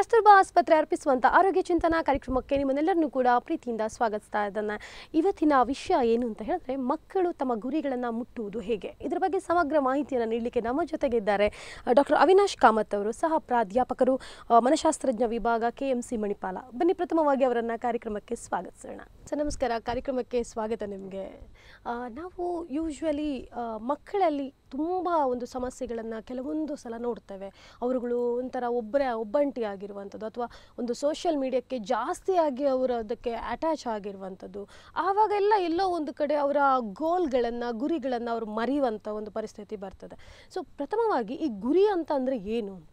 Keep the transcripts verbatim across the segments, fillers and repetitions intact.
ಕಸ್ತೂರ್ಬಾ ಆಸ್ಪತ್ರೆ ಅರ್ಪಿಸುವಂತ ಆರೋಗ್ಯ ಚಿಂತನಾ ಕಾರ್ಯಕ್ರಮಕ್ಕೆ ನಿಮ್ಮನ್ನೆಲ್ಲರನ್ನೂ ಕೂಡ ಪ್ರೀತಿಯಿಂದ ಸ್ವಾಗತಿಸ್ತಾ ಇದ್ದೇನೆ. ಇವತ್ತಿನ ವಿಷಯ ಏನು ಅಂತ ಹೇಳಿದ್ರೆ ಮಕ್ಕಳು ತಮ್ಮ ಗುರಿಗಳನ್ನು ಮುಟ್ಟುವುದು ಹೇಗೆ. ಇದರ ಬಗ್ಗೆ ಸಮಗ್ರ ಮಾಹಿತಿಯನ್ನು ನೀಡಲಿಕ್ಕೆ ನಮ್ಮ ಜೊತೆಗೆ ಇದ್ದಾರೆ ಡಾಕ್ಟರ್ ಅವಿನಾಶ್ ಕಾಮತ್ ಅವರು, ಸಹ ಪ್ರಾಧ್ಯಾಪಕರು, ಮನಶಾಸ್ತ್ರಜ್ಞ ವಿಭಾಗ, ಕೆ ಎಂ ಸಿ ಮಣಿಪಾಲ. ಬನ್ನಿ ಪ್ರಥಮವಾಗಿ ಅವರನ್ನ ಕಾರ್ಯಕ್ರಮಕ್ಕೆ ಸ್ವಾಗತಿಸೋಣ. ಸರ್ ನಮಸ್ಕಾರ, ಕಾರ್ಯಕ್ರಮಕ್ಕೆ ಸ್ವಾಗತ ನಿಮಗೆ. ನಾವು ಯೂಶ್ವಲಿ ಮಕ್ಕಳಲ್ಲಿ ತುಂಬ ಒಂದು ಸಮಸ್ಯೆಗಳನ್ನು ಕೆಲವೊಂದು ಸಲ ನೋಡ್ತೇವೆ. ಅವರುಗಳು ಒಂಥರ ಒಬ್ಬರೇ ಒಬ್ಬಂಟಿ ಆಗಿರುವಂಥದ್ದು ಅಥವಾ ಒಂದು ಸೋಷಿಯಲ್ ಮೀಡಿಯಾಕ್ಕೆ ಜಾಸ್ತಿಯಾಗಿ ಅವರು ಅದಕ್ಕೆ ಅಟ್ಯಾಚ್ ಆಗಿರುವಂಥದ್ದು. ಆವಾಗೆಲ್ಲ ಎಲ್ಲೋ ಒಂದು ಕಡೆ ಅವರ ಗೋಲ್ಗಳನ್ನು ಗುರಿಗಳನ್ನು ಅವರು ಮರೆಯುವಂಥ ಒಂದು ಪರಿಸ್ಥಿತಿ ಬರ್ತದೆ. ಸೊ ಪ್ರಥಮವಾಗಿ ಈ ಗುರಿ ಅಂತ ಅಂದರೆ ಏನು ಅಂತ?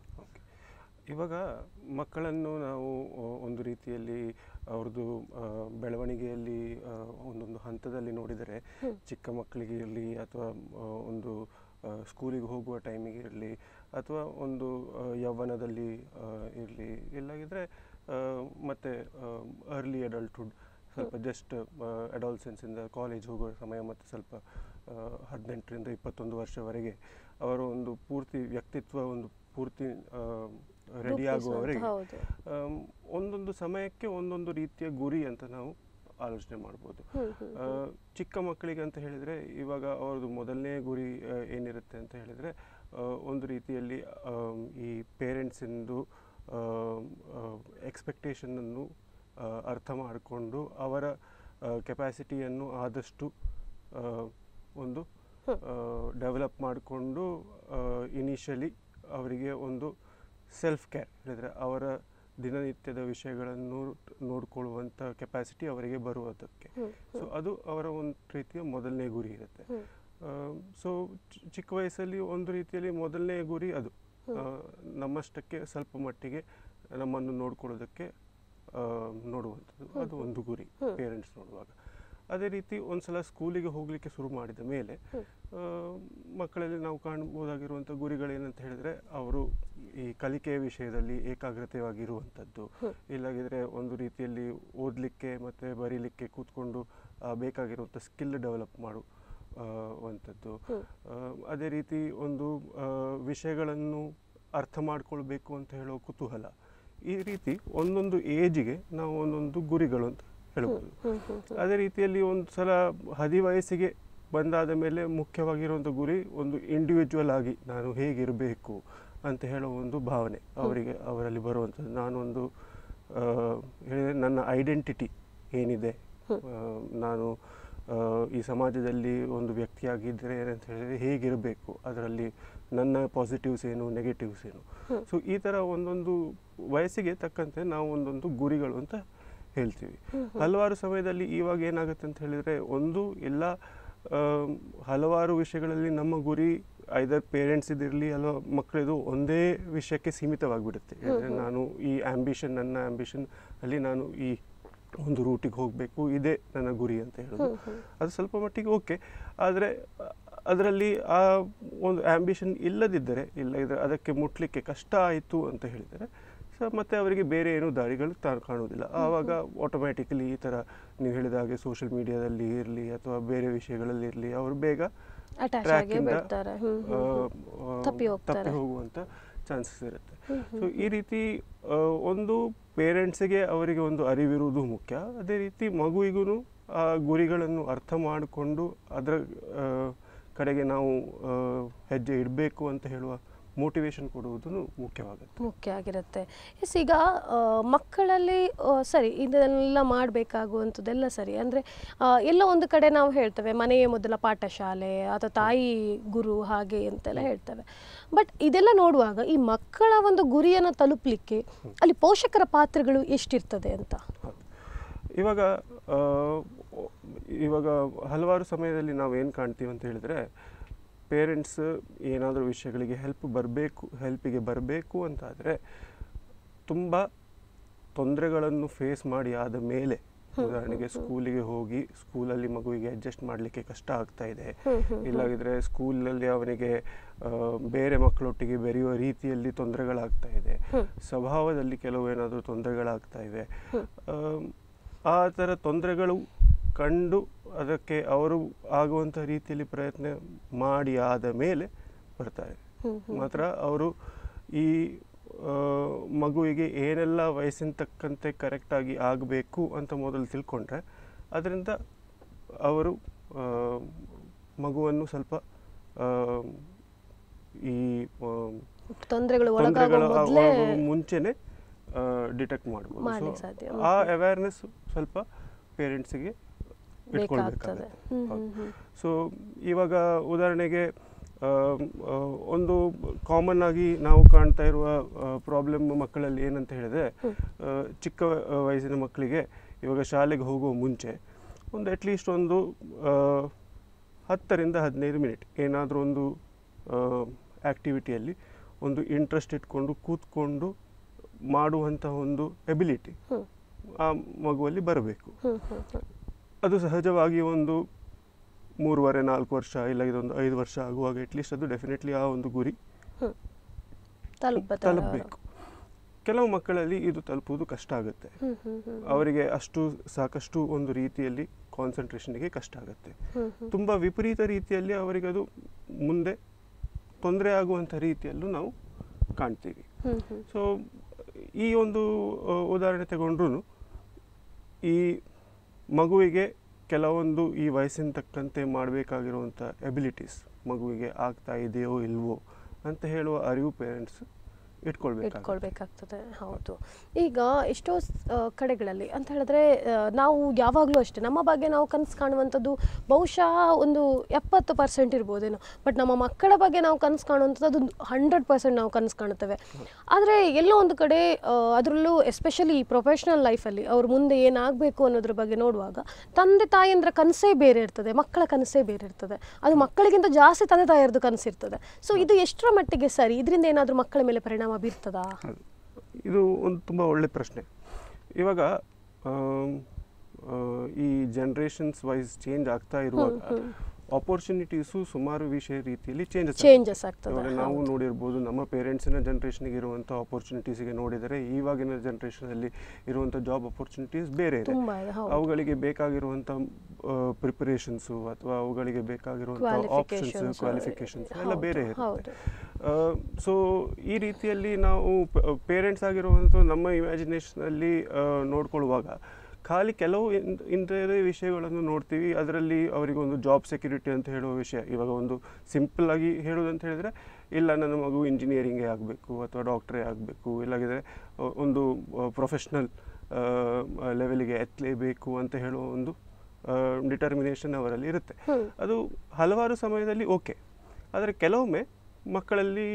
ಇವಾಗ ಮಕ್ಕಳನ್ನು ನಾವು ಒಂದು ರೀತಿಯಲ್ಲಿ ಅವ್ರದ್ದು ಬೆಳವಣಿಗೆಯಲ್ಲಿ ಒಂದೊಂದು ಹಂತದಲ್ಲಿ ನೋಡಿದರೆ, ಚಿಕ್ಕ ಮಕ್ಕಳಿಗೆ ಇರಲಿ ಅಥವಾ ಒಂದು ಸ್ಕೂಲಿಗೆ ಹೋಗುವ ಟೈಮಿಗೆ ಇರಲಿ ಅಥವಾ ಒಂದು ಯೌವನದಲ್ಲಿ ಇರಲಿ, ಇಲ್ಲಾಗಿದ್ದರೆ ಮತ್ತು ಅರ್ಲಿ ಅಡಲ್ಟ್ಹುಡ್, ಸ್ವಲ್ಪ ಜಸ್ಟ್ ಅಡಾಲ್ಸೆನ್ಸಿಂದ ಕಾಲೇಜ್ ಹೋಗುವ ಸಮಯ ಮತ್ತು ಸ್ವಲ್ಪ ಹದಿನೆಂಟರಿಂದ ಇಪ್ಪತ್ತೊಂದು ವರ್ಷವರೆಗೆ ಅವರ ಒಂದು ಪೂರ್ತಿ ವ್ಯಕ್ತಿತ್ವ ಒಂದು ಪೂರ್ತಿ ರೆಡಿ ಆಗುವವರೆಗೆ ಒಂದೊಂದು ಸಮಯಕ್ಕೆ ಒಂದೊಂದು ರೀತಿಯ ಗುರಿ ಅಂತ ನಾವು ಆಲೋಚನೆ ಮಾಡ್ಬೋದು. ಚಿಕ್ಕ ಮಕ್ಕಳಿಗೆ ಅಂತ ಹೇಳಿದರೆ ಇವಾಗ ಅವ್ರದ್ದು ಮೊದಲನೇ ಗುರಿ ಏನಿರುತ್ತೆ ಅಂತ ಹೇಳಿದರೆ, ಒಂದು ರೀತಿಯಲ್ಲಿ ಈ ಪೇರೆಂಟ್ಸಿಂದು ಎಕ್ಸ್ಪೆಕ್ಟೇಷನನ್ನು ಅರ್ಥ ಮಾಡಿಕೊಂಡು ಅವರ ಕೆಪಾಸಿಟಿಯನ್ನು ಆದಷ್ಟು ಒಂದು ಡೆವಲಪ್ ಮಾಡಿಕೊಂಡು ಇನಿಷಿಯಲಿ ಅವರಿಗೆ ಒಂದು ಸೆಲ್ಫ್ ಕೇರ್ ಹೇಳಿದರೆ ಅವರ ದಿನನಿತ್ಯದ ವಿಷಯಗಳನ್ನು ನೋಡಿಕೊಳ್ಳುವಂಥ ಕೆಪಾಸಿಟಿ ಅವರಿಗೆ ಬರುವುದಕ್ಕೆ. ಸೊ ಅದು ಅವರ ಒಂದು ರೀತಿಯ ಮೊದಲನೇ ಗುರಿ ಇರುತ್ತೆ. ಸೊ ಚಿಕ್ಕ ವಯಸ್ಸಲ್ಲಿ ಒಂದು ರೀತಿಯಲ್ಲಿ ಮೊದಲನೇ ಗುರಿ ಅದು ನಮ್ಮಷ್ಟಕ್ಕೆ ಸ್ವಲ್ಪ ಮಟ್ಟಿಗೆ ನಮ್ಮನ್ನು ನೋಡ್ಕೊಳ್ಳೋದಕ್ಕೆ ನೋಡುವಂಥದ್ದು, ಅದು ಒಂದು ಗುರಿ ಪೇರೆಂಟ್ಸ್ ನೋಡುವಾಗ. ಅದೇ ರೀತಿ ಒಂದು ಸಲ ಸ್ಕೂಲಿಗೆ ಹೋಗಲಿಕ್ಕೆ ಶುರು ಮಾಡಿದ ಮೇಲೆ ಮಕ್ಕಳಲ್ಲಿ ನಾವು ಕಾಣ್ಬೋದಾಗಿರುವಂಥ ಗುರಿಗಳೇನಂತ ಹೇಳಿದರೆ, ಅವರು ಈ ಕಲಿಕೆಯ ವಿಷಯದಲ್ಲಿ ಏಕಾಗ್ರತೆಯಾಗಿರುವಂಥದ್ದು, ಇಲ್ಲಾಗಿದ್ದರೆ ಒಂದು ರೀತಿಯಲ್ಲಿ ಓದಲಿಕ್ಕೆ ಮತ್ತು ಬರೀಲಿಕ್ಕೆ ಕೂತ್ಕೊಂಡು ಬೇಕಾಗಿರುವಂಥ ಸ್ಕಿಲ್ ಡೆವಲಪ್ ಮಾಡುವಂಥದ್ದು. ಅದೇ ರೀತಿ ಒಂದು ವಿಷಯಗಳನ್ನು ಅರ್ಥ ಮಾಡಿಕೊಳ್ಬೇಕು ಅಂತ ಹೇಳೋ ಕುತೂಹಲ. ಈ ರೀತಿ ಒಂದೊಂದು ಏಜಿಗೆ ನಾವು ಒಂದೊಂದು ಗುರಿಗಳು ಅಂತ ಹೇಳ್ಬೋದು. ಅದೇ ರೀತಿಯಲ್ಲಿ ಒಂದು ಸಲ ಹದಿ ವಯಸ್ಸಿಗೆ ಬಂದಾದ ಮೇಲೆ ಮುಖ್ಯವಾಗಿರುವಂಥ ಗುರಿ ಒಂದು ಇಂಡಿವಿಜುವಲ್ ಆಗಿ ನಾನು ಹೇಗಿರಬೇಕು ಅಂತ ಹೇಳೋ ಒಂದು ಭಾವನೆ ಅವರಿಗೆ ಅವರಲ್ಲಿ ಬರುವಂಥದ್ದು. ನಾನೊಂದು ಹೇಳಿದರೆ ನನ್ನ ಐಡೆಂಟಿಟಿ ಏನಿದೆ, ನಾನು ಈ ಸಮಾಜದಲ್ಲಿ ಒಂದು ವ್ಯಕ್ತಿಯಾಗಿದ್ದರೆ ಏನಂತ ಹೇಳಿದರೆ ಹೇಗಿರಬೇಕು, ಅದರಲ್ಲಿ ನನ್ನ ಪಾಸಿಟಿವ್ಸ್ ಏನು, ನೆಗೆಟಿವ್ಸ್ ಏನು. ಸೊ ಈ ಥರ ಒಂದೊಂದು ವಯಸ್ಸಿಗೆ ತಕ್ಕಂತೆ ನಾವು ಒಂದೊಂದು ಗುರಿಗಳು ಅಂತ ಹೇಳ್ತೀವಿ. ಹಲವಾರು ಸಮಯದಲ್ಲಿ ಇವಾಗ ಏನಾಗುತ್ತೆ ಅಂತ ಹೇಳಿದರೆ, ಒಂದು ಎಲ್ಲ ಹಲವಾರು ವಿಷಯಗಳಲ್ಲಿ ನಮ್ಮ ಗುರಿ ಐದರ್ ಪೇರೆಂಟ್ಸ್ ಇದಿರಲಿ ಅಲ್ವಾ ಮಕ್ಕಳದು ಒಂದೇ ವಿಷಯಕ್ಕೆ ಸೀಮಿತವಾಗಿಬಿಡುತ್ತೆ. ನಾನು ಈ ಆ್ಯಂಬಿಷನ್, ನನ್ನ ಆ್ಯಂಬಿಷನ್ ಅಲ್ಲಿ ನಾನು ಈ ಒಂದು ರೂಟಿಗೆ ಹೋಗಬೇಕು, ಇದೇ ನನ್ನ ಗುರಿ ಅಂತ ಹೇಳೋದು. ಅದು ಸ್ವಲ್ಪ ಮಟ್ಟಿಗೆ ಓಕೆ, ಆದರೆ ಅದರಲ್ಲಿ ಆ ಒಂದು ಆ್ಯಂಬಿಷನ್ ಇಲ್ಲದಿದ್ದರೆ, ಇಲ್ಲ ಇದ್ದರೆ ಅದಕ್ಕೆ ಮುಟ್ಲಿಕ್ಕೆ ಕಷ್ಟ ಆಯಿತು ಅಂತ ಹೇಳಿದರೆ ಸೊ ಮತ್ತು ಅವರಿಗೆ ಬೇರೆ ಏನೂ ದಾರಿಗಳು ತಾ ಕಾಣೋದಿಲ್ಲ. ಆವಾಗ ಆಟೋಮ್ಯಾಟಿಕಲಿ ಈ ಥರ ನೀವು ಹೇಳಿದ ಹಾಗೆ ಸೋಷಿಯಲ್ ಮೀಡಿಯಾದಲ್ಲಿ ಇರಲಿ ಅಥವಾ ಬೇರೆ ವಿಷಯಗಳಲ್ಲಿ ಇರಲಿ ಅವರು ಬೇಗ ಟ್ರ್ಯಾಕಿಂದ ತಪ್ಪಿ ಹೋಗುವಂಥ ಚಾನ್ಸಸ್ ಇರುತ್ತೆ. ಸೊ ಈ ರೀತಿ ಒಂದು ಪೇರೆಂಟ್ಸಿಗೆ ಅವರಿಗೆ ಒಂದು ಅರಿವಿರುವುದು ಮುಖ್ಯ. ಅದೇ ರೀತಿ ಮಗುವಿಗೂ ಆ ಗುರಿಗಳನ್ನು ಅರ್ಥ ಮಾಡಿಕೊಂಡು ಅದರ ಕಡೆಗೆ ನಾವು ಹೆಜ್ಜೆ ಇಡಬೇಕು ಅಂತ ಹೇಳುವ ಮೋಟಿವೇಶನ್ ಕೊಡುವುದು ಮುಖ್ಯವಾಗುತ್ತೆ ಮುಖ್ಯ ಆಗಿರುತ್ತೆ. ಎಸ್, ಈಗ ಮಕ್ಕಳಲ್ಲಿ ಸರಿ ಇದೆಲ್ಲ ಮಾಡಬೇಕಾಗುವಂಥದ್ದೆಲ್ಲ ಸರಿ, ಅಂದರೆ ಎಲ್ಲ ಒಂದು ಕಡೆ ನಾವು ಹೇಳ್ತೇವೆ ಮನೆಯೇ ಮೊದಲ ಪಾಠಶಾಲೆ ಅಥವಾ ತಾಯಿ ಗುರು ಹಾಗೆ ಅಂತೆಲ್ಲ ಹೇಳ್ತೇವೆ. ಬಟ್ ಇದೆಲ್ಲ ನೋಡುವಾಗ ಈ ಮಕ್ಕಳ ಒಂದು ಗುರಿಯನ್ನು ತಲುಪಲಿಕ್ಕೆ ಅಲ್ಲಿ ಪೋಷಕರ ಪಾತ್ರಗಳು ಎಷ್ಟಿರ್ತದೆ ಅಂತ? ಇವಾಗ ಇವಾಗ ಹಲವಾರು ಸಮಯದಲ್ಲಿ ನಾವು ಏನು ಕಾಣ್ತೀವಿ ಅಂತ ಹೇಳಿದರೆ, ಪೇರೆಂಟ್ಸ್ ಏನಾದರೂ ವಿಷಯಗಳಿಗೆ ಹೆಲ್ಪ್ ಬರಬೇಕು ಹೆಲ್ಪಿಗೆ ಬರಬೇಕು ಅಂತಾದರೆ ತುಂಬ ತೊಂದರೆಗಳನ್ನು ಫೇಸ್ ಮಾಡಿ ಆದ ಮೇಲೆ, ಉದಾಹರಣೆಗೆ ಸ್ಕೂಲಿಗೆ ಹೋಗಿ ಸ್ಕೂಲಲ್ಲಿ ಮಗುವಿಗೆ ಅಡ್ಜಸ್ಟ್ ಮಾಡಲಿಕ್ಕೆ ಕಷ್ಟ ಆಗ್ತಾ ಇದೆ, ಇಲ್ಲಾಗಿದ್ರೆ ಸ್ಕೂಲಲ್ಲಿ ಅವನಿಗೆ ಬೇರೆ ಮಕ್ಕಳೊಟ್ಟಿಗೆ ಬೆರೆಯುವ ರೀತಿಯಲ್ಲಿ ತೊಂದರೆಗಳಾಗ್ತಾ ಇದೆ, ಸ್ವಭಾವದಲ್ಲಿ ಕೆಲವು ಏನಾದರೂ ತೊಂದರೆಗಳಾಗ್ತಾ ಇವೆ, ಆ ಥರ ತೊಂದರೆಗಳು ಕಂಡು ಅದಕ್ಕೆ ಅವರು ಆಗುವಂಥ ರೀತಿಯಲ್ಲಿ ಪ್ರಯತ್ನ ಮಾಡಿ ಆದ ಮೇಲೆ ಬರ್ತಾರೆ. ಮಾತ್ರ ಅವರು ಈ ಮಗುವಿಗೆ ಏನೆಲ್ಲ ವಯಸ್ಸಿನ ತಕ್ಕಂತೆ ಕರೆಕ್ಟಾಗಿ ಆಗಬೇಕು ಅಂತ ಮೊದಲು ತಿಳ್ಕೊಂಡ್ರೆ ಅದರಿಂದ ಅವರು ಮಗುವನ್ನು ಸ್ವಲ್ಪ ಈ ತೊಂದರೆಗಳು ಮುಂಚೆನೆ ಡಿಟೆಕ್ಟ್ ಮಾಡ್ಬೋದು. ಆ ಅವೇರ್ನೆಸ್ ಸ್ವಲ್ಪ ಪೇರೆಂಟ್ಸಿಗೆ ಇಟ್ಕೊಳ್ಬೇಕಾಗುತ್ತೆ. ಸೊ ಇವಾಗ ಉದಾಹರಣೆಗೆ ಒಂದು ಕಾಮನ್ ಆಗಿ ನಾವು ಕಾಣ್ತಾ ಇರುವ ಪ್ರಾಬ್ಲಮ್ ಮಕ್ಕಳಲ್ಲಿ ಏನಂತ ಹೇಳಿದ್ರೆ, ಚಿಕ್ಕ ವಯಸ್ಸಿನ ಮಕ್ಕಳಿಗೆ ಇವಾಗ ಶಾಲೆಗೆ ಹೋಗುವ ಮುಂಚೆ ಒಂದು ಅಟ್ಲೀಸ್ಟ್ ಒಂದು ಹತ್ತರಿಂದ ಹದಿನೈದು ಮಿನಿಟ್ ಏನಾದರೂ ಒಂದು ಆ್ಯಕ್ಟಿವಿಟಿಯಲ್ಲಿ ಒಂದು ಇಂಟ್ರೆಸ್ಟ್ ಇಟ್ಕೊಂಡು ಕೂತ್ಕೊಂಡು ಮಾಡುವಂತಹ ಒಂದು ಎಬಿಲಿಟಿ ಆ ಮಗುವಲ್ಲಿ ಬರಬೇಕು. ಅದು ಸಹಜವಾಗಿ ಒಂದು ಮೂರುವರೆ ನಾಲ್ಕು ವರ್ಷ ಇಲ್ಲ ಇದೊಂದು ಐದು ವರ್ಷ ಆಗುವಾಗ ಅಟ್ಲೀಸ್ಟ್ ಅದು ಡೆಫಿನೆಟ್ಲಿ ಆ ಒಂದು ಗುರಿ ತಲುಪಬೇಕು. ಕೆಲವು ಮಕ್ಕಳಲ್ಲಿ ಇದು ತಲುಪುವುದು ಕಷ್ಟ ಆಗುತ್ತೆ, ಅವರಿಗೆ ಅಷ್ಟು ಸಾಕಷ್ಟು ಒಂದು ರೀತಿಯಲ್ಲಿ ಕಾನ್ಸಂಟ್ರೇಷನ್ಗೆ ಕಷ್ಟ ಆಗುತ್ತೆ. ತುಂಬ ವಿಪರೀತ ರೀತಿಯಲ್ಲಿ ಅವರಿಗೆ ಅದು ಮುಂದೆ ತೊಂದರೆ ಆಗುವಂಥ ರೀತಿಯಲ್ಲೂ ನಾವು ಕಾಣ್ತೀವಿ. ಸೊ ಈ ಒಂದು ಉದಾಹರಣೆ ತಗೊಂಡ್ರು ಈ ಮಗುವಿಗೆ ಕೆಲವೊಂದು ಈ ವಯಸ್ಸಿನ ತಕ್ಕಂತೆ ಮಾಡಬೇಕಾಗಿರುವಂಥ ಎಬಿಲಿಟೀಸ್ ಮಗುವಿಗೆ ಆಗ್ತಾ ಇದೆಯೋ ಇಲ್ವೋ ಅಂತ ಹೇಳುವ ಅರಿವು ಪೇರೆಂಟ್ಸ್ ಇಟ್ಕೊಳ್ಬೇಕಾಗ್ತದೆ. ಹೌದು. ಈಗ ಎಷ್ಟೋ ಕಡೆಗಳಲ್ಲಿ ಅಂತ ಹೇಳಿದ್ರೆ ನಾವು ಯಾವಾಗಲೂ ಅಷ್ಟೇ ನಮ್ಮ ಬಗ್ಗೆ ನಾವು ಕನಸು ಕಾಣುವಂಥದ್ದು ಬಹುಶಃ ಒಂದು ಎಪ್ಪತ್ತು ಪರ್ಸೆಂಟ್ ಇರ್ಬೋದೇನೋ, ಬಟ್ ನಮ್ಮ ಮಕ್ಕಳ ಬಗ್ಗೆ ನಾವು ಕನಸು ಕಾಣುವಂಥದ್ದು ಅದು ಹಂಡ್ರೆಡ್ ಪರ್ಸೆಂಟ್ ನಾವು ಕನಸು ಕಾಣುತ್ತೇವೆ. ಆದರೆ ಎಲ್ಲೋ ಒಂದು ಕಡೆ ಅದರಲ್ಲೂ ಎಸ್ಪೆಷಲಿ ಪ್ರೊಫೆಷ್ನಲ್ ಲೈಫಲ್ಲಿ ಅವ್ರು ಮುಂದೆ ಏನಾಗಬೇಕು ಅನ್ನೋದ್ರ ಬಗ್ಗೆ ನೋಡುವಾಗ ತಂದೆ ತಾಯಿಯಂದ್ರ ಕನಸೇ ಬೇರೆ ಇರ್ತದೆ, ಮಕ್ಕಳ ಕನಸೇ ಬೇರೆ ಇರ್ತದೆ. ಅದು ಮಕ್ಕಳಿಗಿಂತ ಜಾಸ್ತಿ ತಂದೆ ತಾಯಿಯರದು ಕನಸಿರ್ತದೆ. ಸೊ ಇದು ಎಷ್ಟರ ಮಟ್ಟಿಗೆ ಸರಿ? ಇದರಿಂದ ಏನಾದರೂ ಮಕ್ಕಳ ಮೇಲೆ ಪರಿಣಾಮ ಬೀರ್ತದಾ? ಇದು ಒಂದು ತುಂಬ ಒಳ್ಳೆ ಪ್ರಶ್ನೆ. ಇವಾಗ ಈ ಜನ್ರೇಷನ್ಸ್ ವೈಸ್ ಚೇಂಜ್ ಆಗ್ತಾ ಇರುವಾಗ ಆಪರ್ಚುನಿಟೀಸು ಸುಮಾರು ವಿಷಯ ರೀತಿಯಲ್ಲಿ ಚೇಂಜಸ್ ಚೇಂಜಸ್ ಆಗ್ತದೆ. ನಾವು ನೋಡಿರ್ಬೋದು ನಮ್ಮ ಪೇರೆಂಟ್ಸಿನ ಜನ್ರೇಷನ್ಗೆ ಇರುವಂಥ ಆಪರ್ಚುನಿಟೀಸ್ಗೆ ನೋಡಿದರೆ ಇವಾಗಿನ ಜನ್ರೇಷನಲ್ಲಿ ಇರುವಂಥ ಜಾಬ್ ಆಪರ್ಚುನಿಟೀಸ್ ಬೇರೆ ಇದೆ. ಅವುಗಳಿಗೆ ಬೇಕಾಗಿರುವಂಥ ಪ್ರಿಪರೇಷನ್ಸು ಅಥವಾ ಅವುಗಳಿಗೆ ಬೇಕಾಗಿರುವಂಥ ಆಪ್ಷನ್ಸ್ ಕ್ವಾಲಿಫಿಕೇಷನ್ಸ್ ಎಲ್ಲ ಬೇರೆ ಇರುತ್ತೆ. ಸೊ ಈ ರೀತಿಯಲ್ಲಿ ನಾವು ಪೇರೆಂಟ್ಸ್ ಆಗಿರುವಂಥ ನಮ್ಮ ಇಮ್ಯಾಜಿನೇಷನಲ್ಲಿ ನೋಡ್ಕೊಳ್ಳುವಾಗ ಖಾಲಿ ಕೆಲವು ಇಂಥದೇ ವಿಷಯಗಳನ್ನು ನೋಡ್ತೀವಿ. ಅದರಲ್ಲಿ ಅವರಿಗೊಂದು ಜಾಬ್ ಸೆಕ್ಯೂರಿಟಿ ಅಂತ ಹೇಳುವ ವಿಷಯ, ಇವಾಗ ಒಂದು ಸಿಂಪಲ್ ಆಗಿ ಹೇಳೋದಂತ ಹೇಳಿದ್ರೆ, ಇಲ್ಲ ನನ್ನ ಮಗು ಇಂಜಿನಿಯರಿಂಗೇ ಆಗಬೇಕು ಅಥವಾ ಡಾಕ್ಟ್ರೇ ಆಗಬೇಕು, ಇಲ್ಲಾಗಿದ್ರೆ ಒಂದು ಪ್ರೊಫೆಷ್ನಲ್ ಲೆವೆಲಿಗೆ ಎತ್ತಲೇಬೇಕು ಅಂತ ಹೇಳುವ ಒಂದು ಡಿಟರ್ಮಿನೇಷನ್ ಅವರಲ್ಲಿ ಇರುತ್ತೆ. ಅದು ಹಲವಾರು ಸಮಯದಲ್ಲಿ ಓಕೆ. ಆದರೆ ಕೆಲವೊಮ್ಮೆ ಮಕ್ಕಳಲ್ಲಿ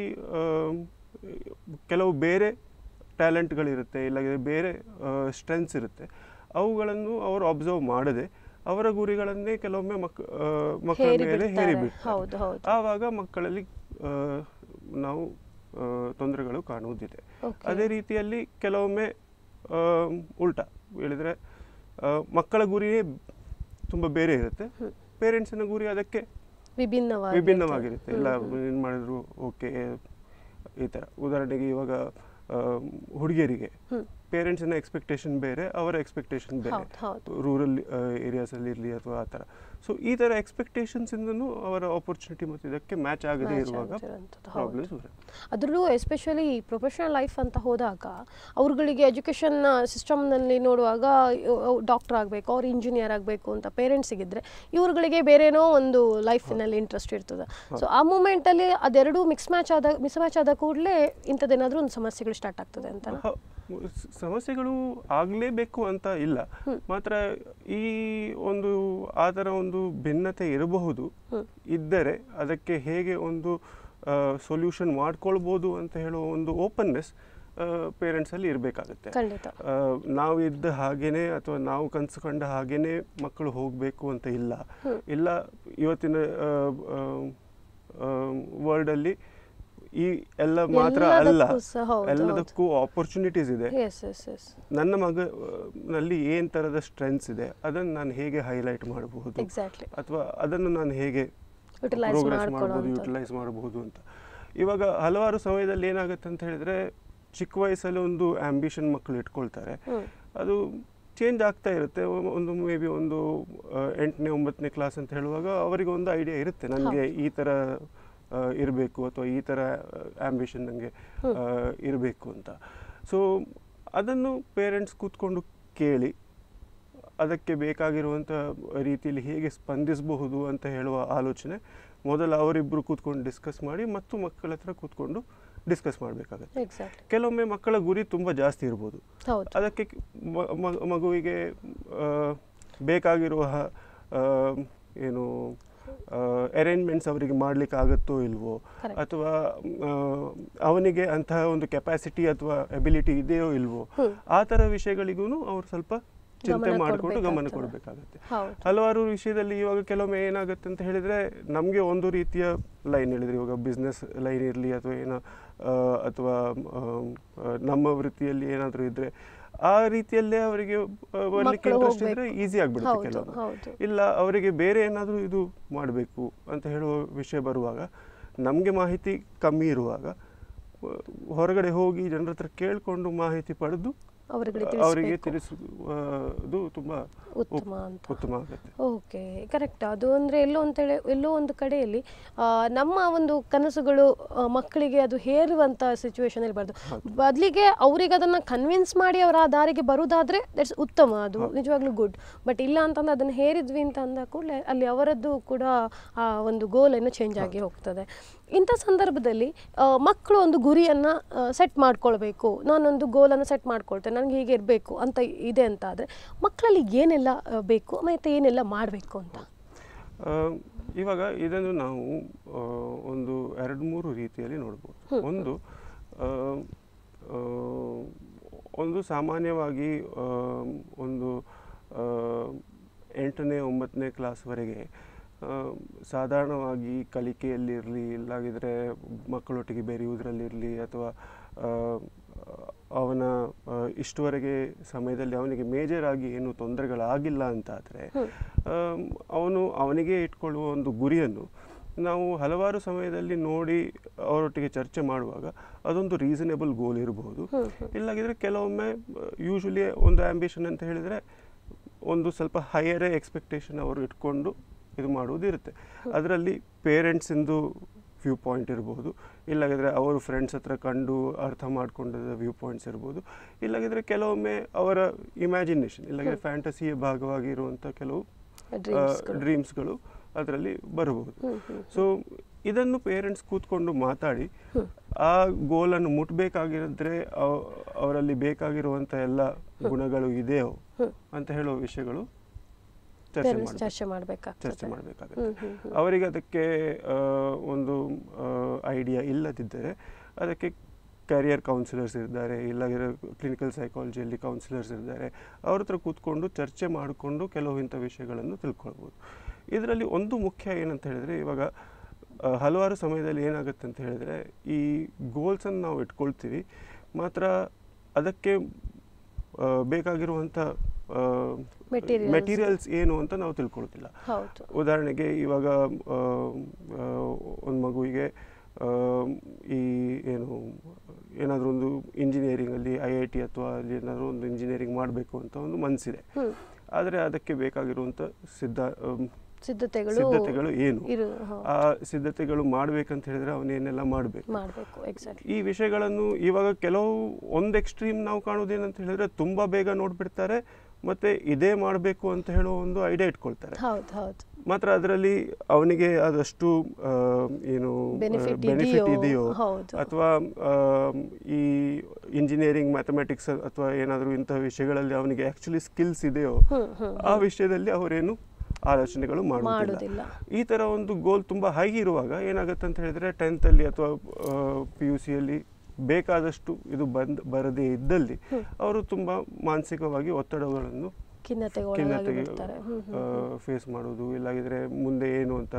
ಕೆಲವು ಬೇರೆ ಟ್ಯಾಲೆಂಟ್ಗಳಿರುತ್ತೆ, ಇಲ್ಲಾಗಿದ್ರೆ ಬೇರೆ ಸ್ಟ್ರೆಂತ್ಸ್ ಇರುತ್ತೆ. ಅವುಗಳನ್ನು ಅವರು ಅಬ್ಸರ್ವ್ ಮಾಡದೆ ಅವರ ಗುರಿಗಳನ್ನೇ ಕೆಲವೊಮ್ಮೆ ಮಕ್ ಮಕ್ಕಳ ಮೇಲೆ ಹೇರಿಬಿಡ್ತಾರೆ. ಆವಾಗ ಮಕ್ಕಳಲ್ಲಿ ನಾವು ತೊಂದರೆಗಳು ಕಾಣುವುದಿದೆ. ಅದೇ ರೀತಿಯಲ್ಲಿ ಕೆಲವೊಮ್ಮೆ ಉಲ್ಟಾ ಹೇಳಿದರೆ ಮಕ್ಕಳ ಗುರಿಯೇ ತುಂಬ ಬೇರೆ ಇರುತ್ತೆ, ಪೇರೆಂಟ್ಸಿನ ಗುರಿ ಅದಕ್ಕೆ ವಿಭಿನ್ನವಾಗಿ ವಿಭಿನ್ನವಾಗಿರುತ್ತೆ. ಇಲ್ಲ ಏನು ಮಾಡಿದ್ರು ಓಕೆ ಈ ಥರ. ಉದಾಹರಣೆಗೆ ಇವಾಗ ಹುಡುಗಿಯರಿಗೆ ಪೇರೆಂಟ್ಸಿನ ಎಕ್ಸ್ಪೆಕ್ಟೇಷನ್ ಬೇರೆ, ಅವರ ಎಕ್ಸ್ಪೆಕ್ಟೇಷನ್ ಬೇರೆ, ರೂರಲ್ ಏರಿಯಾಸಲ್ಲಿ ಇರಲಿ ಅಥವಾ ಆ ಥರ. ಸೊ ಈ ಥರ ಎಕ್ಸ್ಪೆಕ್ಟೇಷನ್ಸಿಂದನೂ ಅವರ ಆಪರ್ಚುನಿಟಿ ಮತ್ತು ಇದಕ್ಕೆ ಮ್ಯಾಚ್ ಆಗದೇ ಇರುವಾಗ ಪ್ರಾಬ್ಲಮ್ಸ್ ಬರುತ್ತೆ. ಅದರಲ್ಲೂ ಎಸ್ಪೆಷಲಿ ಪ್ರೊಫೆಷನಲ್ ಲೈಫ್ ಅಂತ ಹೋದಾಗ ಅವ್ರುಗಳಿಗೆ ಎಜುಕೇಷನ್ ಸಿಸ್ಟಮ್ನಲ್ಲಿ ನೋಡುವಾಗ ಡಾಕ್ಟರ್ ಆಗಬೇಕು, ಅವ್ರು ಇಂಜಿನಿಯರ್ ಆಗಬೇಕು ಅಂತ ಪೇರೆಂಟ್ಸಿಗಿದ್ರೆ ಇವ್ರುಗಳಿಗೆ ಬೇರೆನೋ ಒಂದು ಲೈಫಿನಲ್ಲಿ ಇಂಟ್ರೆಸ್ಟ್ ಇರ್ತದೆ. ಸೊ ಆ ಮೂಮೆಂಟಲ್ಲಿ ಅದೆರಡು ಮಿಕ್ಸ್ ಮ್ಯಾಚ್ ಆದ ಮಿಸ್ ಮ್ಯಾಚ್ ಆದ ಕೂಡಲೇ ಇಂಥದ್ದೇನಾದರೂ ಒಂದು ಸಮಸ್ಯೆಗಳು ಸ್ಟಾರ್ಟ್ ಆಗ್ತದೆ ಅಂತ. ಸಮಸ್ಯೆಗಳು ಆಗಲೇಬೇಕು ಅಂತ ಇಲ್ಲ, ಮಾತ್ರ ಈ ಒಂದು ಆ ಥರ ಒಂದು ಭಿನ್ನತೆ ಇರಬಹುದು. ಇದ್ದರೆ ಅದಕ್ಕೆ ಹೇಗೆ ಒಂದು ಸೊಲ್ಯೂಷನ್ ಮಾಡ್ಕೊಳ್ಬೋದು ಅಂತ ಹೇಳುವ ಒಂದು ಓಪನ್ನೆಸ್ ಪೇರೆಂಟ್ಸಲ್ಲಿ ಇರಬೇಕಾಗುತ್ತೆ. ನಾವು ಇದ್ದ ಹಾಗೇನೆ ಅಥವಾ ನಾವು ಕನಸು ಕಂಡ ಹಾಗೇನೆ ಮಕ್ಕಳು ಹೋಗಬೇಕು ಅಂತ ಇಲ್ಲ. ಇಲ್ಲ ಇವತ್ತಿನ ವರ್ಲ್ಡಲ್ಲಿ ಈ ಎಲ್ಲ ಮಾತ್ರ ಅಲ್ಲ, ಎಲ್ಲದಕ್ಕೂ ಆಪರ್ಚುನಿಟೀಸ್ ಇದೆ. ನನ್ನ ಮಗನಲ್ಲಿ ಏನ್ ತರದ ಸ್ಟ್ರೆಂತ್ಸ್ ಇದೆ ಅದನ್ನು ನಾನು ಹೇಗೆ ಹೈಲೈಟ್ ಮಾಡಬಹುದು ಅಥವಾ ಅದನ್ನು ನಾನು ಹೇಗೆ ಪ್ರೋಗ್ರೆಸ್ ಮಾಡಬಹುದು, ಯುಟಿಲೈಸ್ ಮಾಡಬಹುದು ಅಂತ. ಇವಾಗ ಹಲವಾರು ಸಮಯದಲ್ಲಿ ಏನಾಗುತ್ತೆ ಅಂತ ಹೇಳಿದ್ರೆ, ಚಿಕ್ಕ ವಯಸ್ಸಲ್ಲಿ ಒಂದು ಆಂಬಿಷನ್ ಮಕ್ಕಳು ಇಟ್ಕೊಳ್ತಾರೆ, ಅದು ಚೇಂಜ್ ಆಗ್ತಾ ಇರುತ್ತೆ. ಒಂದು ಮೇ ಬಿ ಒಂದು ಎಂಟನೇ ಒಂಬತ್ತನೇ ಕ್ಲಾಸ್ ಅಂತ ಹೇಳುವಾಗ ಅವರಿಗೆ ಒಂದು ಐಡಿಯಾ ಇರುತ್ತೆ, ನನಗೆ ಈ ಥರ ಇರಬೇಕು ಅಥವಾ ಈ ಥರ ಆ್ಯಂಬಿಷನ್ ನನಗೆ ಇರಬೇಕು ಅಂತ. ಸೊ ಅದನ್ನು ಪೇರೆಂಟ್ಸ್ ಕೂತ್ಕೊಂಡು ಕೇಳಿ ಅದಕ್ಕೆ ಬೇಕಾಗಿರುವಂಥ ರೀತಿಯಲ್ಲಿ ಹೇಗೆ ಸ್ಪಂದಿಸಬಹುದು ಅಂತ ಹೇಳುವ ಆಲೋಚನೆ ಮೊದಲು ಅವರಿಬ್ಬರು ಕೂತ್ಕೊಂಡು ಡಿಸ್ಕಸ್ ಮಾಡಿ ಮತ್ತು ಮಕ್ಕಳ ಹತ್ರ ಕೂತ್ಕೊಂಡು ಡಿಸ್ಕಸ್ ಮಾಡಬೇಕಾಗತ್ತೆ. ಕೆಲವೊಮ್ಮೆ ಮಕ್ಕಳ ಗುರಿ ತುಂಬ ಜಾಸ್ತಿ ಇರ್ಬೋದು, ಅದಕ್ಕೆ ಮಗುವಿಗೆ ಬೇಕಾಗಿರುವ ಏನು ಅರೇಂಜ್ಮೆಂಟ್ಸ್ ಅವರಿಗೆ ಮಾಡಲಿಕ್ಕೆ ಆಗುತ್ತೋ ಇಲ್ವೋ, ಅಥವಾ ಅವನಿಗೆ ಅಂತಹ ಒಂದು ಕೆಪಾಸಿಟಿ ಅಥವಾ ಎಬಿಲಿಟಿ ಇದೆಯೋ ಇಲ್ವೋ, ಆ ಥರ ವಿಷಯಗಳಿಗೂ ಅವ್ರು ಸ್ವಲ್ಪ ಚಿಂತೆ ಮಾಡಿಕೊಂಡು ಗಮನ ಕೊಡಬೇಕಾಗತ್ತೆ. ಹಲವಾರು ವಿಷಯದಲ್ಲಿ ಇವಾಗ ಕೆಲವೊಮ್ಮೆ ಏನಾಗುತ್ತೆ ಅಂತ ಹೇಳಿದರೆ, ನಮಗೆ ಒಂದು ರೀತಿಯ ಲೈನ್ ಹೇಳಿದ್ರೆ, ಇವಾಗ ಬಿಸ್ನೆಸ್ ಲೈನ್ ಇರಲಿ ಅಥವಾ ಏನೋ ಅಥವಾ ನಮ್ಮ ವೃತ್ತಿಯಲ್ಲಿ ಏನಾದರೂ ಇದ್ದರೆ ಆ ರೀತಿಯಲ್ಲೇ ಅವರಿಗೆ ಬರ್ಲಿಕ್ಕೆ ಇಂಟ್ರೆಸ್ಟ್ ಇದ್ದರೆ ಈಸಿ ಆಗಿಬಿಡುತ್ತೆ. ಕೆಲವೊಮ್ಮೆ ಇಲ್ಲ ಅವರಿಗೆ ಬೇರೆ ಏನಾದರೂ ಇದು ಮಾಡಬೇಕು ಅಂತ ಹೇಳುವ ವಿಷಯ ಬರುವಾಗ, ನಮಗೆ ಮಾಹಿತಿ ಕಮ್ಮಿ ಇರುವಾಗ ಹೊರಗಡೆ ಹೋಗಿ ಜನರ ಹತ್ರ ಕೇಳಿಕೊಂಡು ಮಾಹಿತಿ ಪಡೆದು ಅವರಿಗೆ ತಿಳಿಸುವುದು ತುಂಬಾ ಉತ್ತಮ ಅಂತ. ಉತ್ತಮ ಆಗುತ್ತೆ. Okay, correct. ಅದು ಅಂದರೆ ಎಲ್ಲೋ ಅಂತೇಳಿ ಎಲ್ಲೋ ಒಂದು ಕಡೆಯಲ್ಲಿ ನಮ್ಮ ಒಂದು ಕನಸುಗಳು ಮಕ್ಕಳಿಗೆ ಅದು ಹೇರುವಂಥ ಸಿಚುವೇಶನ್ ಇರಬಾರ್ದು. ಬದಲಿಗೆ ಅವ್ರಿಗೆ ಅದನ್ನು ಕನ್ವಿನ್ಸ್ ಮಾಡಿ ಅವರ ಆ ದಾರಿಗೆ ಬರುವುದಾದರೆ ದಟ್ಸ್ ಉತ್ತಮ, ಅದು ನಿಜವಾಗ್ಲೂ ಗುಡ್. ಬಟ್ ಇಲ್ಲ ಅಂತಂದ್ರೆ ಅದನ್ನು ಹೇರಿದ್ವಿ ಅಂತ ಅಂದ ಕೂಡಲೇ ಅಲ್ಲಿ ಅವರದ್ದು ಕೂಡ ಆ ಒಂದು ಗೋಲ್ ಏನು ಚೇಂಜ್ ಆಗಿ ಹೋಗ್ತದೆ. ಇಂಥ ಸಂದರ್ಭದಲ್ಲಿ ಮಕ್ಕಳು ಒಂದು ಗುರಿಯನ್ನು ಸೆಟ್ ಮಾಡ್ಕೊಳ್ಬೇಕು, ನಾನೊಂದು ಗೋಲನ್ನು ಸೆಟ್ ಮಾಡ್ಕೊಳ್ತೇನೆ, ನನಗೆ ಹೀಗೆ ಇರಬೇಕು ಅಂತ ಇದೆ ಅಂತ ಆದರೆ ಮಕ್ಕಳಲ್ಲಿ ಏನೆಲ್ಲ ಬೇಕು ಮತ್ತು ಏನೆಲ್ಲ ಮಾಡಬೇಕು ಅಂತ? ಇವಾಗ ಇದನ್ನು ನಾವು ಒಂದು ಎರಡು ಮೂರು ರೀತಿಯಲ್ಲಿ ನೋಡ್ಬೋದು. ಒಂದು ಒಂದು ಸಾಮಾನ್ಯವಾಗಿ ಒಂದು ಎಂಟನೇ ಒಂಬತ್ತನೇ ಕ್ಲಾಸ್ವರೆಗೆ ಸಾಧಾರಣವಾಗಿ ಕಲಿಕೆಯಲ್ಲಿರಲಿ, ಇಲ್ಲಾಗಿದ್ರೆ ಮಕ್ಕಳೊಟ್ಟಿಗೆ ಬೆರೆಯುವುದರಲ್ಲಿರಲಿ, ಅಥವಾ ಅವನ ಇಷ್ಟುವರೆಗೆ ಸಮಯದಲ್ಲಿ ಅವನಿಗೆ ಮೇಜರ್ ಆಗಿ ಏನು ತೊಂದರೆಗಳಾಗಿಲ್ಲ ಅಂತಾದರೆ ಅವನು ಅವನಿಗೆ ಇಟ್ಕೊಳ್ಳುವ ಒಂದು ಗುರಿಯನ್ನು ನಾವು ಹಲವಾರು ಸಮಯದಲ್ಲಿ ನೋಡಿ ಅವರೊಟ್ಟಿಗೆ ಚರ್ಚೆ ಮಾಡುವಾಗ ಅದೊಂದು ರೀಸನೇಬಲ್ ಗೋಲ್ ಇರಬಹುದು. ಇಲ್ಲಾಗಿದ್ರೆ ಕೆಲವೊಮ್ಮೆ ಯೂಶ್ವಲಿ ಒಂದು ಆ್ಯಂಬಿಷನ್ ಅಂತ ಹೇಳಿದರೆ ಒಂದು ಸ್ವಲ್ಪ ಹೈಯರೇ ಎಕ್ಸ್ಪೆಕ್ಟೇಷನ್ ಅವರು ಇಟ್ಕೊಂಡು ಇದು ಮಾಡುವುದಿರುತ್ತೆ. ಅದರಲ್ಲಿ ಪೇರೆಂಟ್ಸಿಂದು ವ್ಯೂ ಪಾಯಿಂಟ್ ಇರ್ಬೋದು, ಇಲ್ಲಾಗಿದ್ರೆ ಅವರು ಫ್ರೆಂಡ್ಸ್ ಹತ್ರ ಕಂಡು ಅರ್ಥ ಮಾಡ್ಕೊಂಡಿದ್ದ ವ್ಯೂ ಪಾಯಿಂಟ್ಸ್ ಇರ್ಬೋದು, ಇಲ್ಲಾಗಿದ್ರೆ ಕೆಲವೊಮ್ಮೆ ಅವರ ಇಮ್ಯಾಜಿನೇಷನ್, ಇಲ್ಲಾಗಿದ್ರೆ ಫ್ಯಾಂಟಸಿಯ ಭಾಗವಾಗಿ ಇರುವಂಥ ಕೆಲವು ಡ್ರೀಮ್ಸ್ಗಳು ಅದರಲ್ಲಿ ಬರಬಹುದು. ಸೊ ಇದನ್ನು ಪೇರೆಂಟ್ಸ್ ಕೂತ್ಕೊಂಡು ಮಾತಾಡಿ ಆ ಗೋಲನ್ನು ಮುಟ್ಟಬೇಕಾಗಿದ್ರೆ ಅವರಲ್ಲಿ ಬೇಕಾಗಿರುವಂಥ ಎಲ್ಲ ಗುಣಗಳು ಇದೆಯೋ ಅಂತ ಹೇಳುವ ವಿಷಯಗಳು ಚರ್ಚೆ ಮಾಡಬೇಕಾಗುತ್ತೆ. ಚರ್ಚೆ ಮಾಡಬೇಕಾಗುತ್ತೆ. ಅವರಿಗೆ ಅದಕ್ಕೆ ಒಂದು ಐಡಿಯಾ ಇಲ್ಲದಿದ್ದರೆ ಅದಕ್ಕೆ ಕ್ಯಾರಿಯರ್ ಕೌನ್ಸಿಲರ್ಸ್ ಇದ್ದಾರೆ, ಇಲ್ಲಾಗಿರೋ ಕ್ಲಿನಿಕಲ್ ಸೈಕಾಲಜಿಯಲ್ಲಿ ಕೌನ್ಸಿಲರ್ಸ್ ಇದ್ದಾರೆ, ಅವ್ರ ಹತ್ರ ಕೂತ್ಕೊಂಡು ಚರ್ಚೆ ಮಾಡಿಕೊಂಡು ಕೆಲವು ಇಂಥ ವಿಷಯಗಳನ್ನು ತಿಳ್ಕೊಳ್ಬೋದು. ಇದರಲ್ಲಿ ಒಂದು ಮುಖ್ಯ ಏನಂತ ಹೇಳಿದರೆ, ಇವಾಗ ಹಲವಾರು ಸಮಯದಲ್ಲಿ ಏನಾಗುತ್ತೆ ಅಂತ ಹೇಳಿದರೆ, ಈ ಗೋಲ್ಸನ್ನು ನಾವು ಇಟ್ಕೊಳ್ತೀವಿ, ಮಾತ್ರ ಅದಕ್ಕೆ ಬೇಕಾಗಿರುವಂಥ ಮೆಟೀರಿಯಲ್ಸ್ ಏನು ಅಂತ ನಾವು ತಿಳ್ಕೊಳ್ತಿಲ್ಲ. ಉದಾಹರಣೆಗೆ ಇವಾಗ ಒಂದು ಮಗುವಿಗೆ ಈ ಏನು ಏನಾದರೂ ಒಂದು ಇಂಜಿನಿಯರಿಂಗಲ್ಲಿ ಐ ಐ ಟಿ ಅಥವಾ ಅಲ್ಲಿ ಏನಾದರೂ ಒಂದು ಇಂಜಿನಿಯರಿಂಗ್ ಮಾಡಬೇಕು ಅಂತ ಒಂದು ಮನಸ್ಸಿದೆ, ಆದರೆ ಅದಕ್ಕೆ ಬೇಕಾಗಿರುವಂಥ ಸಿದ್ಧ ಸಿದ್ಧತೆಗಳು ಸಿದ್ಧತೆಗಳು ಏನು, ಆ ಸಿದ್ಧತೆಗಳು ಮಾಡ್ಬೇಕಂತ ಹೇಳಿದ್ರೆ ಅವನೇನೆಲ್ಲ ಮಾಡಬೇಕು, ಈ ವಿಷಯಗಳನ್ನು ಇವಾಗ ಕೆಲವು ಒಂದು ಎಕ್ಸ್ಟ್ರೀಮ್ ನಾವು ಕಾಣೋದೇನಂತ ಹೇಳಿದ್ರೆ ತುಂಬಾ ಬೇಗ ನೋಡ್ಬಿಡ್ತಾರೆ, ಮತ್ತೆ ಇದೇ ಮಾಡಬೇಕು ಅಂತ ಹೇಳೋ ಒಂದು ಐಡಿಯಾ ಇಟ್ಕೊಳ್ತಾರೆ. ಮಾತ್ರ ಅದರಲ್ಲಿ ಅವನಿಗೆ ಆದಷ್ಟು ಏನು ಬೆನಿಫಿಟ್ ಇದೆಯೋ ಅಥವಾ ಈ ಇಂಜಿನಿಯರಿಂಗ್ ಮ್ಯಾಥಮೆಟಿಕ್ಸ್ ಅಥವಾ ಏನಾದರೂ ಇಂತಹ ವಿಷಯಗಳಲ್ಲಿ ಅವನಿಗೆ ಆಕ್ಚುಲಿ ಸ್ಕಿಲ್ಸ್ ಇದೆಯೋ ಆ ವಿಷಯದಲ್ಲಿ ಅವರೇನು ಆಲೋಚನೆಗಳು ಮಾಡುವುದಿಲ್ಲ. ಈ ಥರ ಒಂದು ಗೋಲ್ ತುಂಬ ಹೈ ಇರುವಾಗ ಏನಾಗುತ್ತೆ ಅಂತ ಹೇಳಿದರೆ, ಟೆಂತಲ್ಲಿ ಅಥವಾ ಪಿ ಯು ಸಿಯಲ್ಲಿ ಬೇಕಾದಷ್ಟು ಇದು ಬಂದ್ ಬರದೇ ಇದ್ದಲ್ಲಿ ಅವರು ತುಂಬ ಮಾನಸಿಕವಾಗಿ ಒತ್ತಡಗಳನ್ನು ಖಿನ್ನತೆಗೆ ಫೇಸ್ ಮಾಡೋದು, ಇಲ್ಲಾಗಿದ್ರೆ ಮುಂದೆ ಏನು ಅಂತ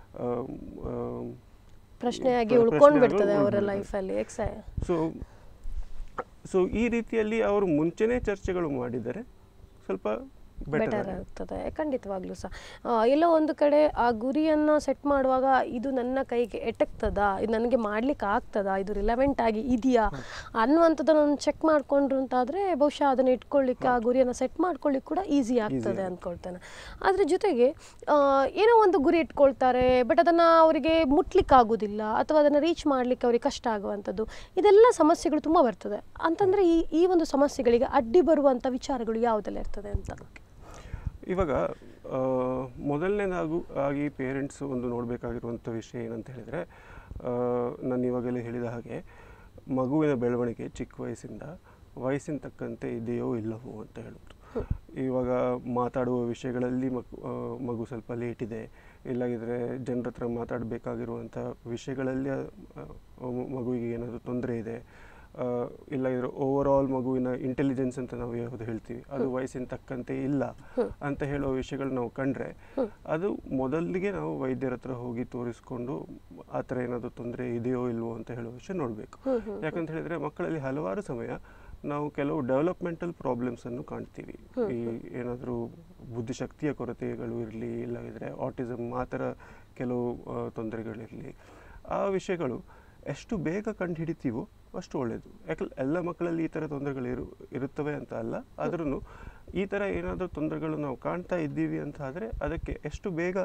ಪ್ರಶ್ನೆಯಾಗಿ ಉಳ್ಕೊಂಡು ಬಿಡ್ತದೆ ಅವರ ಲೈಫಲ್ಲಿ. ಸೊ ಸೊ ಈ ರೀತಿಯಲ್ಲಿ ಅವರು ಮುಂಚೆನೇ ಚರ್ಚೆಗಳು ಮಾಡಿದರೆ ಸ್ವಲ್ಪ ಬೆಟರ್ ಆಗ್ತದೆ ಖಂಡಿತವಾಗ್ಲೂ ಸಹ. ಎಲ್ಲೋ ಒಂದು ಕಡೆ ಆ ಗುರಿಯನ್ನು ಸೆಟ್ ಮಾಡುವಾಗ ಇದು ನನ್ನ ಕೈಗೆ ಎಟಕ್ತದಾ, ಇದು ನನಗೆ ಮಾಡ್ಲಿಕ್ಕೆ ಆಗ್ತದಾ, ಇದು ರಿಲೆವೆಂಟ್ ಆಗಿ ಇದೆಯಾ ಅನ್ನುವಂಥದ್ದನ್ನು ಚೆಕ್ ಮಾಡಿಕೊಂಡ್ರು ಅಂತಾದರೆ ಬಹುಶಃ ಅದನ್ನು ಇಟ್ಕೊಳ್ಳಿಕ್ಕೆ ಆ ಗುರಿಯನ್ನು ಸೆಟ್ ಮಾಡ್ಕೊಳ್ಳಿಕ್ಕೆ ಕೂಡ ಈಸಿ ಆಗ್ತದೆ ಅಂದ್ಕೊಳ್ತೇನೆ. ಅದ್ರ ಜೊತೆಗೆ ಏನೋ ಒಂದು ಗುರಿ ಇಟ್ಕೊಳ್ತಾರೆ, ಬಟ್ ಅದನ್ನು ಅವರಿಗೆ ಮುಟ್ಲಿಕ್ಕೆ ಆಗೋದಿಲ್ಲ ಅಥವಾ ಅದನ್ನು ರೀಚ್ ಮಾಡಲಿಕ್ಕೆ ಅವ್ರಿಗೆ ಕಷ್ಟ ಆಗುವಂಥದ್ದು, ಇದೆಲ್ಲ ಸಮಸ್ಯೆಗಳು ತುಂಬ ಬರ್ತದೆ. ಅಂತಂದರೆ ಈ ಈ ಒಂದು ಸಮಸ್ಯೆಗಳಿಗೆ ಅಡ್ಡಿ ಬರುವಂಥ ವಿಚಾರಗಳು ಯಾವುದೆಲ್ಲ ಇರ್ತದೆ ಅಂತ? ಇವಾಗ ಮೊದಲನೇದಾಗು ಆಗಿ ಪೇರೆಂಟ್ಸ್ ಒಂದು ನೋಡಬೇಕಾಗಿರುವಂಥ ವಿಷಯ ಏನಂತ ಹೇಳಿದರೆ, ನಾನು ಇವಾಗಲೇ ಹೇಳಿದ ಹಾಗೆ ಮಗುವಿನ ಬೆಳವಣಿಗೆ ಚಿಕ್ಕ ವಯಸ್ಸಿಂದ ವಯಸ್ಸಿನ ತಕ್ಕಂತೆ ಇದೆಯೋ ಇಲ್ಲವೋ ಅಂತ ಹೇಳೋದು. ಇವಾಗ ಮಾತಾಡುವ ವಿಷಯಗಳಲ್ಲಿ ಮಗು ಮಗು ಸ್ವಲ್ಪ ಲೇಟ್ ಇದೆ, ಇಲ್ಲಾಗಿದ್ರೆ ಜನರ ಹತ್ರ ಮಾತಾಡಬೇಕಾಗಿರುವಂಥ ವಿಷಯಗಳಲ್ಲಿ ಮಗುವಿಗೆ ಏನಾದರೂ ತೊಂದರೆ ಇದೆ, ಇಲ್ಲಾಗಿದ್ರೆ ಓವರ್ ಆಲ್ ಮಗುವಿನ ಇಂಟೆಲಿಜೆನ್ಸ್ ಅಂತ ನಾವು ಯಾವುದು ಹೇಳ್ತೀವಿ ಅದು ವಯಸ್ಸಿನ ತಕ್ಕಂತೆ ಇಲ್ಲ ಅಂತ ಹೇಳೋ ವಿಷಯಗಳು ನಾವು ಕಂಡ್ರೆ ಅದು ಮೊದಲಿಗೆ ನಾವು ವೈದ್ಯರ ಹತ್ರ ಹೋಗಿ ತೋರಿಸ್ಕೊಂಡು ಆ ಥರ ಏನಾದರೂ ತೊಂದರೆ ಇದೆಯೋ ಇಲ್ವೋ ಅಂತ ಹೇಳೋ ವಿಷಯ ನೋಡಬೇಕು. ಯಾಕಂತ ಹೇಳಿದರೆ ಮಕ್ಕಳಲ್ಲಿ ಹಲವಾರು ಸಮಯ ನಾವು ಕೆಲವು ಡೆವಲಪ್ಮೆಂಟಲ್ ಪ್ರಾಬ್ಲಮ್ಸನ್ನು ಕಾಣ್ತೀವಿ. ಈ ಏನಾದರೂ ಬುದ್ಧಿಶಕ್ತಿಯ ಕೊರತೆಗಳು ಇರಲಿ, ಇಲ್ಲಾಗಿದ್ರೆ ಆಟಿಸಮ್ ಆ ಥರ ಕೆಲವು ತೊಂದರೆಗಳಿರಲಿ, ಆ ವಿಷಯಗಳು ಎಷ್ಟು ಬೇಗ ಕಂಡು ಹಿಡಿತೀವೋ ಅಷ್ಟು ಒಳ್ಳೆಯದು. ಯಾಕಂದ್ರೆ ಎಲ್ಲ ಮಕ್ಕಳಲ್ಲಿ ಈ ಥರ ತೊಂದರೆಗಳು ಇರು ಇರುತ್ತವೆ ಅಂತ ಅಲ್ಲ, ಆದ್ರೂ ಈ ಥರ ಏನಾದರೂ ತೊಂದರೆಗಳು ನಾವು ಕಾಣ್ತಾ ಇದ್ದೀವಿ ಅಂತ ಆದರೆ ಅದಕ್ಕೆ ಎಷ್ಟು ಬೇಗ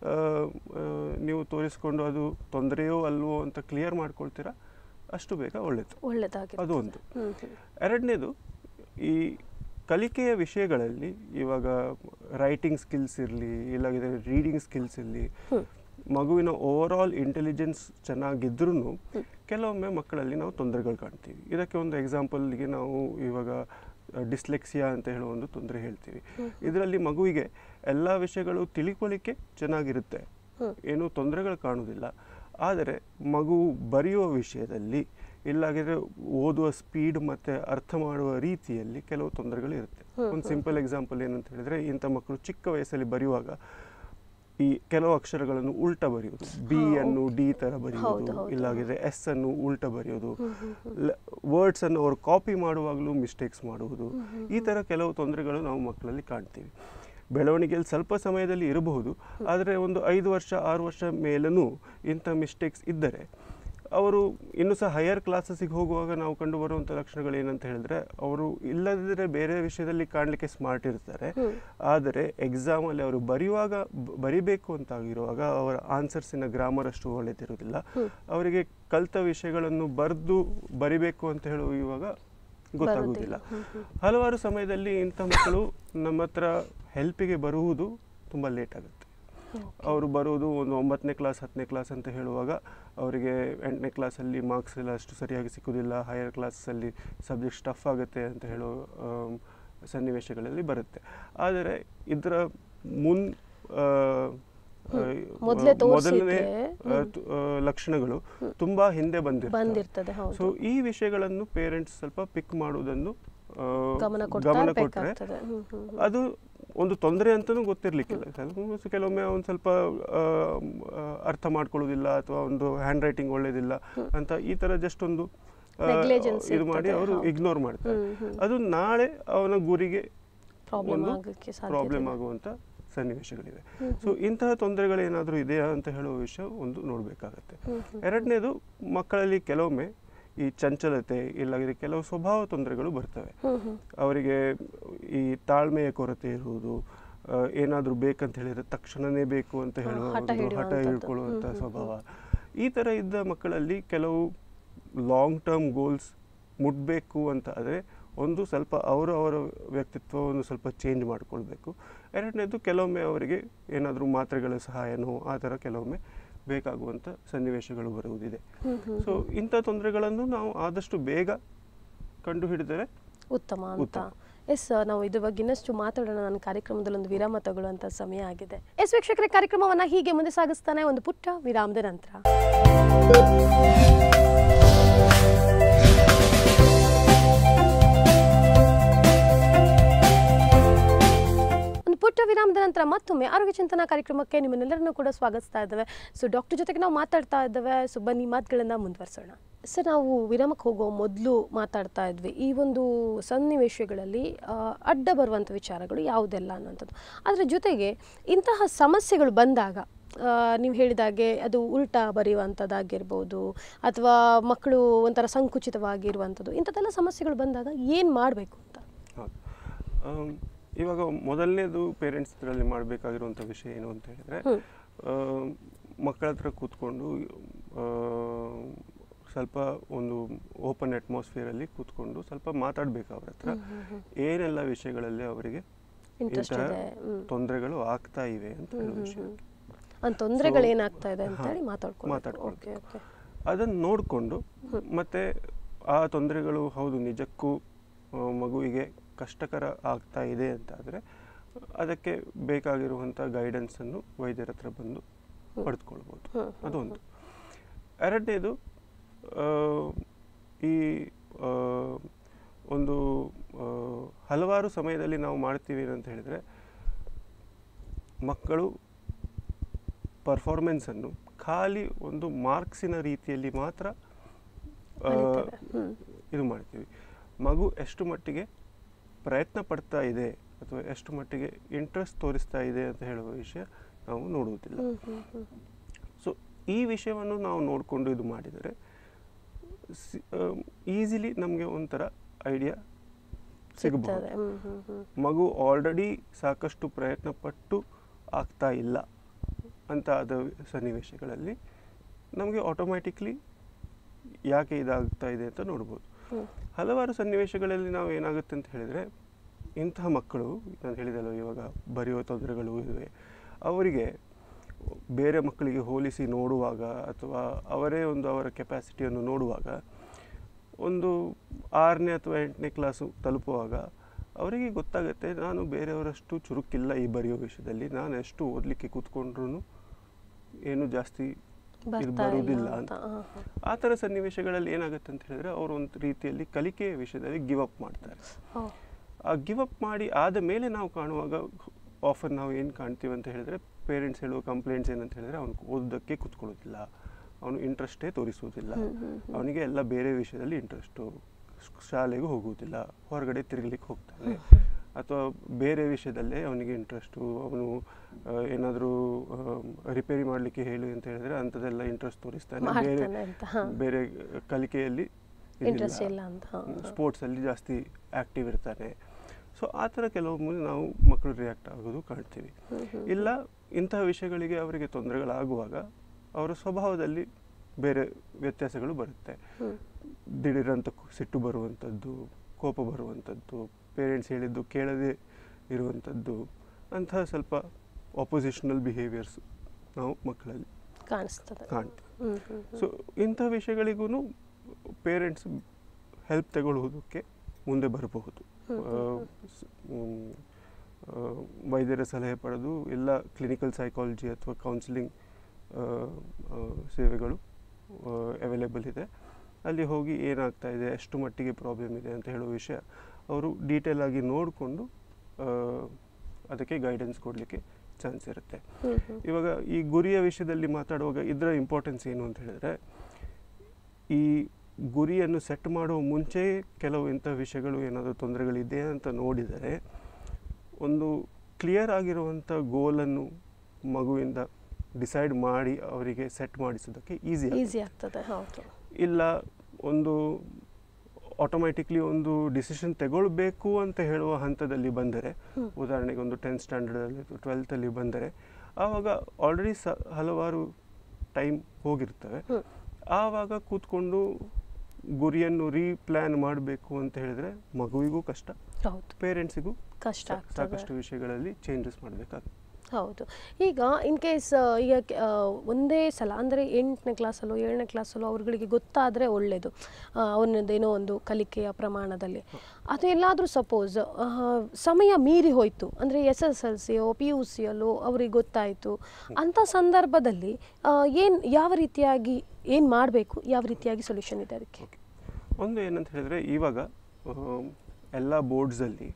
ನೀವು ತೋರಿಸ್ಕೊಂಡು ಅದು ತೊಂದರೆಯೋ ಅಲ್ವೋ ಅಂತ ಕ್ಲಿಯರ್ ಮಾಡ್ಕೊಳ್ತೀರಾ ಅಷ್ಟು ಬೇಗ ಒಳ್ಳೆಯದು ಒಳ್ಳೆಯದಾಗಿ. ಅದು ಒಂದು. ಎರಡನೇದು, ಈ ಕಲಿಕೆಯ ವಿಷಯಗಳಲ್ಲಿ ಇವಾಗ ರೈಟಿಂಗ್ ಸ್ಕಿಲ್ಸ್ ಇರಲಿ, ಇಲ್ಲಾಗಿದ್ರೆ ರೀಡಿಂಗ್ ಸ್ಕಿಲ್ಸ್ ಇರಲಿ, ಮಗುವಿನ ಓವರ್ ಆಲ್ ಇಂಟೆಲಿಜೆನ್ಸ್ ಚೆನ್ನಾಗಿದ್ರೂ ಕೆಲವೊಮ್ಮೆ ಮಕ್ಕಳಲ್ಲಿ ನಾವು ತೊಂದರೆಗಳು ಕಾಣ್ತೀವಿ. ಇದಕ್ಕೆ ಒಂದು ಎಕ್ಸಾಂಪಲ್ಗೆ ನಾವು ಇವಾಗ ಡಿಸ್ಲೆಕ್ಸಿಯಾ ಅಂತ ಹೇಳೋ ಒಂದು ತೊಂದರೆ ಹೇಳ್ತೀವಿ. ಇದರಲ್ಲಿ ಮಗುವಿಗೆ ಎಲ್ಲ ವಿಷಯಗಳು ತಿಳ್ಕೊಳ್ಳಿಕ್ಕೆ ಚೆನ್ನಾಗಿರುತ್ತೆ, ಏನೂ ತೊಂದರೆಗಳು ಕಾಣೋದಿಲ್ಲ. ಆದರೆ ಮಗು ಬರೆಯುವ ವಿಷಯದಲ್ಲಿ ಇಲ್ಲಾಗಿದ್ರೆ ಓದುವ ಸ್ಪೀಡ್ ಮತ್ತು ಅರ್ಥ ಮಾಡುವ ರೀತಿಯಲ್ಲಿ ಕೆಲವು ತೊಂದರೆಗಳು ಇರುತ್ತೆ. ಒಂದು ಸಿಂಪಲ್ ಎಕ್ಸಾಂಪಲ್ ಏನಂತ ಹೇಳಿದರೆ, ಇಂಥ ಮಕ್ಕಳು ಚಿಕ್ಕ ವಯಸ್ಸಲ್ಲಿ ಬರೆಯುವಾಗ ಈ ಕೆಲವು ಅಕ್ಷರಗಳನ್ನು ಉಲ್ಟಾ ಬರೆಯೋದು, ಬಿ ಅನ್ನು ಡಿ ಥರ ಬರೆಯೋದು, ಇಲ್ಲಾಗಿದ್ರೆ ಎಸ್ ಅನ್ನು ಉಲ್ಟಾ ಬರೆಯೋದು, ವರ್ಡ್ಸ್ ಅನ್ನು ಅವರು ಕಾಪಿ ಮಾಡುವಾಗಲೂ ಮಿಸ್ಟೇಕ್ಸ್ ಮಾಡುವುದು, ಈ ಥರ ಕೆಲವು ತೊಂದರೆಗಳು ನಾವು ಮಕ್ಕಳಲ್ಲಿ ಕಾಣ್ತೀವಿ. ಬೆಳವಣಿಗೆಯಲ್ಲಿ ಸ್ವಲ್ಪ ಸಮಯದಲ್ಲಿ ಇರಬಹುದು, ಆದರೆ ಒಂದು ಐದು ವರ್ಷ ಆರು ವರ್ಷ ಮೇಲೂ ಇಂಥ ಮಿಸ್ಟೇಕ್ಸ್ ಇದ್ದರೆ ಅವರು ಇನ್ನೂ ಸಹ ಹೈಯರ್ ಕ್ಲಾಸಸ್ಸಿಗೆ ಹೋಗುವಾಗ ನಾವು ಕಂಡು ಬರುವಂಥ ಲಕ್ಷಣಗಳು ಏನಂತ ಹೇಳಿದ್ರೆ, ಅವರು ಇಲ್ಲದಿದ್ದರೆ ಬೇರೆ ವಿಷಯದಲ್ಲಿ ಕಾಣಲಿಕ್ಕೆ ಸ್ಮಾರ್ಟ್ ಇರ್ತಾರೆ, ಆದರೆ ಎಕ್ಸಾಮಲ್ಲಿ ಅವರು ಬರೆಯುವಾಗ ಬರಿಬೇಕು ಅಂತಾಗಿರುವಾಗ ಅವರ ಆನ್ಸರ್ಸಿನ ಗ್ರಾಮರ್ ಅಷ್ಟು ಒಳ್ಳೆದಿರೋದಿಲ್ಲ. ಅವರಿಗೆ ಕಲಿತ ವಿಷಯಗಳನ್ನು ಬರೆದು ಬರಿಬೇಕು ಅಂತ ಹೇಳುವಾಗ ಗೊತ್ತಾಗುವುದಿಲ್ಲ. ಹಲವಾರು ಸಮಯದಲ್ಲಿ ಇಂಥ ಮಕ್ಕಳು ನಮ್ಮ ಹತ್ರ ಹೆಲ್ಪಿಗೆ ಬರುವುದು ತುಂಬ ಲೇಟ್ ಆಗುತ್ತೆ. ಅವರು ಬರುವುದು ಒಂದು ಒಂಬತ್ತನೇ ಕ್ಲಾಸ್ ಹತ್ತನೇ ಕ್ಲಾಸ್ ಅಂತ ಹೇಳುವಾಗ ಅವರಿಗೆ ಎಂಟನೇ ಕ್ಲಾಸಲ್ಲಿ ಮಾರ್ಕ್ಸ್ ಎಲ್ಲ ಅಷ್ಟು ಸರಿಯಾಗಿ ಸಿಕ್ಕುವುದಿಲ್ಲ, ಹೈಯರ್ ಕ್ಲಾಸಲ್ಲಿ ಸಬ್ಜೆಕ್ಟ್ ಟಫ್ ಆಗುತ್ತೆ ಅಂತ ಹೇಳೋ ಸನ್ನಿವೇಶಗಳಲ್ಲಿ ಬರುತ್ತೆ. ಆದರೆ ಇದರ ಮುನ್ ಮೊದಲನೇ ಲಕ್ಷಣಗಳು ತುಂಬಾ ಹಿಂದೆ ಬಂದಿರ್ತದೆ. ಸೊ ಈ ವಿಷಯಗಳನ್ನು ಪೇರೆಂಟ್ಸ್ ಸ್ವಲ್ಪ ಪಿಕ್ ಮಾಡುವುದನ್ನು ಗಮನ ಕೊಟ್ಟರೆ ಅದು ಒಂದು ತೊಂದರೆ ಅಂತಲೂ ಗೊತ್ತಿರಲಿಕ್ಕಿಲ್ಲ. ಕೆಲವೊಮ್ಮೆ ಒಂದು ಸ್ವಲ್ಪ ಅರ್ಥ ಮಾಡ್ಕೊಳ್ಳೋದಿಲ್ಲ ಅಥವಾ ಒಂದು ಹ್ಯಾಂಡ್ ರೈಟಿಂಗ್ ಒಳ್ಳೇದಿಲ್ಲ ಅಂತ ಈ ಥರ ಜಸ್ಟ್ ಒಂದು ಇದು ಮಾಡಿ ಅವರು ಇಗ್ನೋರ್ ಮಾಡ್ತಾರೆ. ಅದು ನಾಳೆ ಅವನ ಗುರಿಗೆ ಪ್ರಾಬ್ಲಮ್ ಆಗುವಂಥ ಸನ್ನಿವೇಶಗಳಿವೆ. ಸೊ ಇಂತಹ ತೊಂದರೆಗಳೇನಾದರೂ ಇದೆಯಾ ಅಂತ ಹೇಳುವ ವಿಷಯ ಒಂದು ನೋಡಬೇಕಾಗತ್ತೆ. ಎರಡನೇದು, ಮಕ್ಕಳಲ್ಲಿ ಕೆಲವೊಮ್ಮೆ ಈ ಚಂಚಲತೆ ಇಲ್ಲಾಗಿದ್ರೆ ಕೆಲವು ಸ್ವಭಾವ ತೊಂದರೆಗಳು ಬರ್ತವೆ. ಅವರಿಗೆ ಈ ತಾಳ್ಮೆಯ ಕೊರತೆ ಇರುವುದು, ಏನಾದರೂ ಬೇಕಂತ ಹೇಳಿದ್ರೆ ತಕ್ಷಣನೇ ಬೇಕು ಅಂತ ಹೇಳುವ ಹಠ ಹಿಡ್ಕೊಳ್ಳುವಂಥ ಸ್ವಭಾವ, ಈ ಥರ ಇದ್ದ ಮಕ್ಕಳಲ್ಲಿ ಕೆಲವು ಲಾಂಗ್ ಟರ್ಮ್ ಗೋಲ್ಸ್ ಮುಟ್ಟಬೇಕು ಅಂತ ಆದರೆ ಒಂದು ಸ್ವಲ್ಪ ಅವರು ಅವರ ವ್ಯಕ್ತಿತ್ವವನ್ನು ಸ್ವಲ್ಪ ಚೇಂಜ್ ಮಾಡಿಕೊಳ್ಬೇಕು. ಎರಡನೇದು, ಕೆಲವೊಮ್ಮೆ ಅವರಿಗೆ ಏನಾದರೂ ಮಾತ್ರೆಗಳ ಸಹಾಯನೋ ಆ ಥರ ಕೆಲವೊಮ್ಮೆ ಬೇಕಾಗುವಂಥ ಸನ್ನಿವೇಶಗಳು ಬರುವುದಿದೆ. ಸೊ ಇಂಥ ತೊಂದರೆಗಳನ್ನು ನಾವು ಆದಷ್ಟು ಬೇಗ ಕಂಡು ಹಿಡಿದರೆ ಉತ್ತಮ ಅಂತ. ಎಸ್, ನಾವು ಇದ್ರ ಬಗ್ಗೆ ಇನ್ನಷ್ಟು ಮಾತಾಡೋಣ. ನನ್ನ ಕಾರ್ಯಕ್ರಮದಲ್ಲಿ ಒಂದು ವಿರಾಮ ತಗೊಳ್ಳುವಂಥ ಸಮಯ ಆಗಿದೆ. ಎಸ್ ವೀಕ್ಷಕರೇ, ಕಾರ್ಯಕ್ರಮವನ್ನು ಹೀಗೆ ಮುಂದೆ ಸಾಗಿಸ್ತಾನೆ ಒಂದು ಪುಟ್ಟ ವಿರಾಮದ ನಂತರ. ಪುಟ್ಟ ವಿರಾಮದ ನಂತರ ಮತ್ತೊಮ್ಮೆ ಆರೋಗ್ಯ ಚಿಂತನಾ ಕಾರ್ಯಕ್ರಮಕ್ಕೆ ನಿಮ್ಮನ್ನೆಲ್ಲರನ್ನೂ ಕೂಡ ಸ್ವಾಗತಿಸ್ತಾ ಇದ್ದೇವೆ. ಸೊ ಡಾಕ್ಟರ್ ಜೊತೆಗೆ ನಾವು ಮಾತಾಡ್ತಾ ಇದ್ದೇವೆ. ಸೊ ಬನ್ನಿ ಮಾತುಗಳನ್ನು ಮುಂದುವರಿಸೋಣ. ಸರ್, ನಾವು ವಿರಾಮಕ್ಕೆ ಹೋಗೋ ಮೊದಲು ಮಾತಾಡ್ತಾ ಇದ್ವಿ ಈ ಒಂದು ಸನ್ನಿವೇಶಗಳಲ್ಲಿ ಆ, ಅಡ್ಡ ಬರುವಂಥ ವಿಚಾರಗಳು ಯಾವುದೆಲ್ಲ ಅನ್ನೋಂಥದ್ದು. ಅದರ ಜೊತೆಗೆ ಇಂತಹ ಸಮಸ್ಯೆಗಳು ಬಂದಾಗ ನೀವು ಹೇಳಿದಾಗೆ ಅದು ಉಲ್ಟಾ ಬರೆಯುವಂಥದ್ದಾಗಿರ್ಬೋದು ಅಥವಾ ಮಕ್ಕಳು ಒಂಥರ ಸಂಕುಚಿತವಾಗಿರುವಂಥದ್ದು, ಇಂಥದ್ದೆಲ್ಲ ಸಮಸ್ಯೆಗಳು ಬಂದಾಗ ಏನು ಮಾಡಬೇಕು ಅಂತ? ಹೌದು, ಇವಾಗ ಮೊದಲನೇದು ಪೇರೆಂಟ್ಸ್ ಇದರಲ್ಲಿ ಮಾಡಬೇಕಾಗಿರುವಂಥ ವಿಷಯ ಏನು ಅಂತ ಹೇಳಿದರೆ, ಮಕ್ಕಳ ಹತ್ರ ಕೂತ್ಕೊಂಡು ಸ್ವಲ್ಪ ಒಂದು ಓಪನ್ ಅಟ್ಮಾಸ್ಫಿಯರಲ್ಲಿ ಕೂತ್ಕೊಂಡು ಸ್ವಲ್ಪ ಮಾತಾಡಬೇಕು ಅವ್ರ ಹತ್ರ. ಏನೆಲ್ಲ ವಿಷಯಗಳಲ್ಲಿ ಅವರಿಗೆ ಇಂತಹ ತೊಂದರೆಗಳು ಆಗ್ತಾ ಇವೆ ಅಂತ ಹೇಳೋ ವಿಷಯ, ತೊಂದರೆಗಳು ಏನಾಗ್ತಾ ಇದೆ ಅಂತ ಹೇಳಿ ಮಾತಾಡ್ಕೊಂಡು ಮಾತಾಡ್ಕೊಂಡು ಅದನ್ನು ನೋಡಿಕೊಂಡು, ಮತ್ತೆ ಆ ತೊಂದರೆಗಳು ಹೌದು ನಿಜಕ್ಕೂ ಮಗುವಿಗೆ ಕಷ್ಟಕರ ಆಗ್ತಾ ಇದೆ ಅಂತಾದರೆ ಅದಕ್ಕೆ ಬೇಕಾಗಿರುವಂಥ ಗೈಡೆನ್ಸನ್ನು ವೈದ್ಯರ ಹತ್ರ ಬಂದು ಪಡೆದುಕೊಳ್ಬೋದು. ಅದೊಂದು. ಎರಡನೇದು, ಈ ಒಂದು ಹಲವಾರು ಸಮಯದಲ್ಲಿ ನಾವು ಮಾಡ್ತೀವಿ ಅಂತ ಹೇಳಿದರೆ, ಮಕ್ಕಳು ಪರ್ಫಾರ್ಮೆನ್ಸನ್ನು ಖಾಲಿ ಒಂದು ಮಾರ್ಕ್ಸಿನ ರೀತಿಯಲ್ಲಿ ಮಾತ್ರ ಇದು ಮಾಡ್ತೀವಿ. ಮಗು ಎಷ್ಟು ಮಟ್ಟಿಗೆ ಪ್ರಯತ್ನ ಪಡ್ತಾ ಇದೆ ಅಥವಾ ಎಷ್ಟು ಮಟ್ಟಿಗೆ ಇಂಟ್ರೆಸ್ಟ್ ತೋರಿಸ್ತಾ ಇದೆ ಅಂತ ಹೇಳುವ ವಿಷಯ ನಾವು ನೋಡುವುದಿಲ್ಲ. ಸೊ ಈ ವಿಷಯವನ್ನು ನಾವು ನೋಡಿಕೊಂಡು ಇದು ಮಾಡಿದರೆ ಈಸಿಲಿ ನಮಗೆ ಒಂಥರ ಐಡಿಯಾ ಸಿಗಬಹುದು. ಮಗು ಆಲ್ರೆಡಿ ಸಾಕಷ್ಟು ಪ್ರಯತ್ನ ಪಟ್ಟು ಆಗ್ತಾ ಇಲ್ಲ ಅಂತ ಆದ ಸನ್ನಿವೇಶಗಳಲ್ಲಿ ನಮಗೆ ಆಟೋಮ್ಯಾಟಿಕ್ಲಿ ಯಾಕೆ ಇದಾಗ್ತಾ ಇದೆ ಅಂತ ನೋಡ್ಬೋದು. ಹಲವಾರು ಸನ್ನಿವೇಶಗಳಲ್ಲಿ ನಾವು ಏನಾಗುತ್ತೆ ಅಂತ ಹೇಳಿದರೆ, ಇಂತಹ ಮಕ್ಕಳು ನಾನು ಹೇಳಿದಲ್ಲ ಇವಾಗ ಬರೆಯುವ ತೊಂದರೆಗಳು ಇವೆ, ಅವರಿಗೆ ಬೇರೆ ಮಕ್ಕಳಿಗೆ ಹೋಲಿಸಿ ನೋಡುವಾಗ ಅಥವಾ ಅವರೇ ಒಂದು ಅವರ ಕೆಪಾಸಿಟಿಯನ್ನು ನೋಡುವಾಗ, ಒಂದು ಆರನೇ ಅಥವಾ ಎಂಟನೇ ಕ್ಲಾಸು ತಲುಪುವಾಗ ಅವರಿಗೆ ಗೊತ್ತಾಗುತ್ತೆ, ನಾನು ಬೇರೆಯವರಷ್ಟು ಚುರುಕಿಲ್ಲ ಈ ಬರೆಯೋ ವಿಷಯದಲ್ಲಿ, ನಾನು ಎಷ್ಟು ಓದಲಿಕ್ಕೆ ಕೂತ್ಕೊಂಡ್ರೂ ಏನು ಜಾಸ್ತಿ ಇದು ಬರುವುದಿಲ್ಲ ಅಂತ. ಆ ಥರ ಸನ್ನಿವೇಶಗಳಲ್ಲಿ ಏನಾಗುತ್ತೆ ಅಂತ ಹೇಳಿದ್ರೆ, ಅವರು ಒಂದು ರೀತಿಯಲ್ಲಿ ಕಲಿಕೆಯ ವಿಷಯದಲ್ಲಿ ಗಿವ್ ಅಪ್ ಮಾಡ್ತಾರೆ. ಆ ಗಿವ್ ಅಪ್ ಮಾಡಿ ಆದ ಮೇಲೆ ನಾವು ಕಾಣುವಾಗ ಆಫರ್ ನಾವು ಏನು ಕಾಣ್ತೀವಿ ಅಂತ ಹೇಳಿದ್ರೆ, ಪೇರೆಂಟ್ಸ್ ಹೇಳುವ ಕಂಪ್ಲೇಂಟ್ಸ್ ಏನಂತ ಹೇಳಿದ್ರೆ, ಅವನು ಓದೋದಕ್ಕೆ ಕೂತ್ಕೊಳ್ಳೋದಿಲ್ಲ, ಅವನು ಇಂಟ್ರೆಸ್ಟೇ ತೋರಿಸುವುದಿಲ್ಲ, ಅವನಿಗೆ ಎಲ್ಲ ಬೇರೆ ವಿಷಯದಲ್ಲಿ ಇಂಟ್ರೆಸ್ಟು, ಶಾಲೆಗೂ ಹೋಗುವುದಿಲ್ಲ, ಹೊರಗಡೆ ತಿರುಗಲಿಕ್ಕೆ ಹೋಗ್ತಾನೆ, ಅಥವಾ ಬೇರೆ ವಿಷಯದಲ್ಲೇ ಅವನಿಗೆ ಇಂಟ್ರೆಸ್ಟು, ಅವನು ಏನಾದರೂ ರಿಪೇರಿ ಮಾಡಲಿಕ್ಕೆ ಹೇಳು ಅಂತ ಹೇಳಿದ್ರೆ ಅಂಥದ್ದೆಲ್ಲ ಇಂಟ್ರೆಸ್ಟ್ ತೋರಿಸ್ತಾನೆ, ಬೇರೆ ಬೇರೆ ಕಲಿಕೆಯಲ್ಲಿ ಸ್ಪೋರ್ಟ್ಸಲ್ಲಿ ಜಾಸ್ತಿ ಆ್ಯಕ್ಟಿವ್ ಇರ್ತಾನೆ. ಸೊ ಆ ಥರ ಕೆಲವೊಮ್ಮೆ ನಾವು ಮಕ್ಕಳು ರಿಯಾಕ್ಟ್ ಆಗೋದು ಕಾಣ್ತೀವಿ. ಇಲ್ಲ ಇಂತಹ ವಿಷಯಗಳಿಗೆ ಅವರಿಗೆ ತೊಂದರೆಗಳಾಗುವಾಗ ಅವರ ಸ್ವಭಾವದಲ್ಲಿ ಬೇರೆ ವ್ಯತ್ಯಾಸಗಳು ಬರುತ್ತೆ. ದಿಢೀರಂತ ಸಿಟ್ಟು ಬರುವಂಥದ್ದು, ಕೋಪ ಬರುವಂಥದ್ದು, ಪೇರೆಂಟ್ಸ್ ಹೇಳಿದ್ದು ಕೇಳದೇ ಇರುವಂಥದ್ದು, ಅಂತಹ ಸ್ವಲ್ಪ ಆಪೋಸಿಷನಲ್ ಬಿಹೇವಿಯರ್ಸ್ ನಾವು ಮಕ್ಕಳಲ್ಲಿ ಕಾಣಿಸ್ತದೆ ಕಾಣ್ತೀವಿ. ಸೊ ಇಂಥ ವಿಷಯಗಳಿಗೂ ಪೇರೆಂಟ್ಸ್ ಹೆಲ್ಪ್ ತಗೊಳ್ಳುವುದಕ್ಕೆ ಮುಂದೆ ಬರಬಹುದು. ವೈದ್ಯರ ಸಲಹೆ ಪಡೆದು ಇಲ್ಲ ಕ್ಲಿನಿಕಲ್ ಸೈಕಾಲಜಿ ಅಥವಾ ಕೌನ್ಸಿಲಿಂಗ್ ಸೇವೆಗಳು ಅವೈಲೇಬಲ್ ಇದೆ. ಅಲ್ಲಿ ಹೋಗಿ ಏನಾಗ್ತಾ ಇದೆ, ಎಷ್ಟು ಮಟ್ಟಿಗೆ ಪ್ರಾಬ್ಲಮ್ ಇದೆ ಅಂತ ಹೇಳೋ ವಿಷಯ ಅವರು ಡೀಟೇಲ್ ಆಗಿ ನೋಡಿಕೊಂಡು ಅದಕ್ಕೆ ಗೈಡೆನ್ಸ್ ಕೊಡಲಿಕ್ಕೆ ಚಾನ್ಸ್ ಇರುತ್ತೆ. ಇವಾಗ ಈ ಗುರಿಯ ವಿಷಯದಲ್ಲಿ ಮಾತಾಡುವಾಗ ಇದರ ಇಂಪಾರ್ಟೆನ್ಸ್ ಏನು ಅಂತ ಹೇಳಿದ್ರೆ, ಈ ಗುರಿಯನ್ನು ಸೆಟ್ ಮಾಡುವ ಮುಂಚೆ ಕೆಲವು ಇಂಥ ವಿಷಯಗಳು ಏನಾದರೂ ತೊಂದರೆಗಳಿದೆ ಅಂತ ನೋಡಿದರೆ, ಒಂದು ಕ್ಲಿಯರ್ ಆಗಿರುವಂಥ ಗೋಲನ್ನು ಮಗುವಿಂದ ಡಿಸೈಡ್ ಮಾಡಿ ಅವರಿಗೆ ಸೆಟ್ ಮಾಡಿಸೋದಕ್ಕೆ ಈಸಿ ಈಸಿ ಆಗ್ತದೆ. ಹೌದು. ಇಲ್ಲ ಒಂದು ಆಟೋಮ್ಯಾಟಿಕ್ಲಿ ಒಂದು ಡಿಸಿಷನ್ ತಗೊಳ್ಬೇಕು ಅಂತ ಹೇಳುವ ಹಂತದಲ್ಲಿ ಬಂದರೆ, ಉದಾಹರಣೆಗೆ ಒಂದು ಟೆಂತ್ ಸ್ಟ್ಯಾಂಡರ್ಡಲ್ಲಿ ಟ್ವೆಲ್ತಲ್ಲಿ ಬಂದರೆ, ಆವಾಗ ಆಲ್ರೆಡಿ ಸ ಹಲವಾರು ಟೈಮ್ ಹೋಗಿರ್ತವೆ. ಆವಾಗ ಕೂತ್ಕೊಂಡು ಗುರಿಯನ್ನು ರೀಪ್ಲ್ಯಾನ್ ಮಾಡಬೇಕು ಅಂತ ಹೇಳಿದರೆ ಮಗುವಿಗೂ ಕಷ್ಟ, ಪೇರೆಂಟ್ಸಿಗೂ ಕಷ್ಟ, ಸಾಕಷ್ಟು ವಿಷಯಗಳಲ್ಲಿ ಚೇಂಜಸ್ ಮಾಡಬೇಕಾಗುತ್ತೆ. ಹೌದು. ಈಗ ಇನ್ ಕೇಸ್ ಈಗ ಒಂದೇ ಸಲ ಅಂದರೆ ಎಂಟನೇ ಕ್ಲಾಸಲ್ಲೋ ಏಳನೇ ಕ್ಲಾಸಲ್ಲೋ ಅವ್ರುಗಳಿಗೆ ಗೊತ್ತಾದರೆ ಒಳ್ಳೆಯದು, ಅವನದೇನೋ ಒಂದು ಕಲಿಕೆಯ ಪ್ರಮಾಣದಲ್ಲಿ. ಅದು ಎಲ್ಲಾದರೂ ಸಪೋಸ್ ಸಮಯ ಮೀರಿ ಹೋಯಿತು ಅಂದರೆ ಎಸ್ ಎಸ್ ಎಲ್ ಸಿಯೋ ಪಿ ಯು ಸಿಯಲ್ಲೋ ಅವ್ರಿಗೆ ಗೊತ್ತಾಯಿತು, ಅಂಥ ಸಂದರ್ಭದಲ್ಲಿ ಏನು ಯಾವ ರೀತಿಯಾಗಿ ಏನು ಮಾಡಬೇಕು, ಯಾವ ರೀತಿಯಾಗಿ ಸೊಲ್ಯೂಷನ್ ಇದೆ ಅದಕ್ಕೆ? ಒಂದು ಏನಂತ ಹೇಳಿದರೆ, ಇವಾಗ ಎಲ್ಲ ಬೋರ್ಡ್ಸಲ್ಲಿ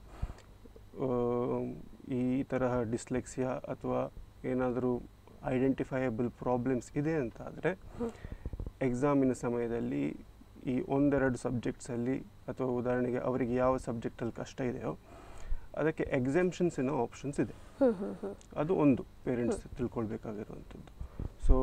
ಈ ತರಹ ಡಿಸ್ಲೆಕ್ಸಿಯಾ ಅಥವಾ ಏನಾದರೂ ಐಡೆಂಟಿಫೈಯಬಲ್ ಪ್ರಾಬ್ಲಮ್ಸ್ ಇದೆ ಅಂತ ಆದರೆ, ಎಕ್ಸಾಮಿನ ಸಮಯದಲ್ಲಿ ಈ ಒಂದೆರಡು ಸಬ್ಜೆಕ್ಟ್ಸಲ್ಲಿ ಅಥವಾ ಉದಾಹರಣೆಗೆ ಅವರಿಗೆ ಯಾವ ಸಬ್ಜೆಕ್ಟಲ್ಲಿ ಕಷ್ಟ ಇದೆಯೋ ಅದಕ್ಕೆ ಎಕ್ಸಾಮ್ಷನ್ಸಿನ ಆಪ್ಷನ್ಸ್ ಇದೆ. ಅದು ಒಂದು ಪೇರೆಂಟ್ಸ್ ತಿಳ್ಕೊಳ್ಬೇಕಾಗಿರುವಂಥದ್ದು. ಸೊ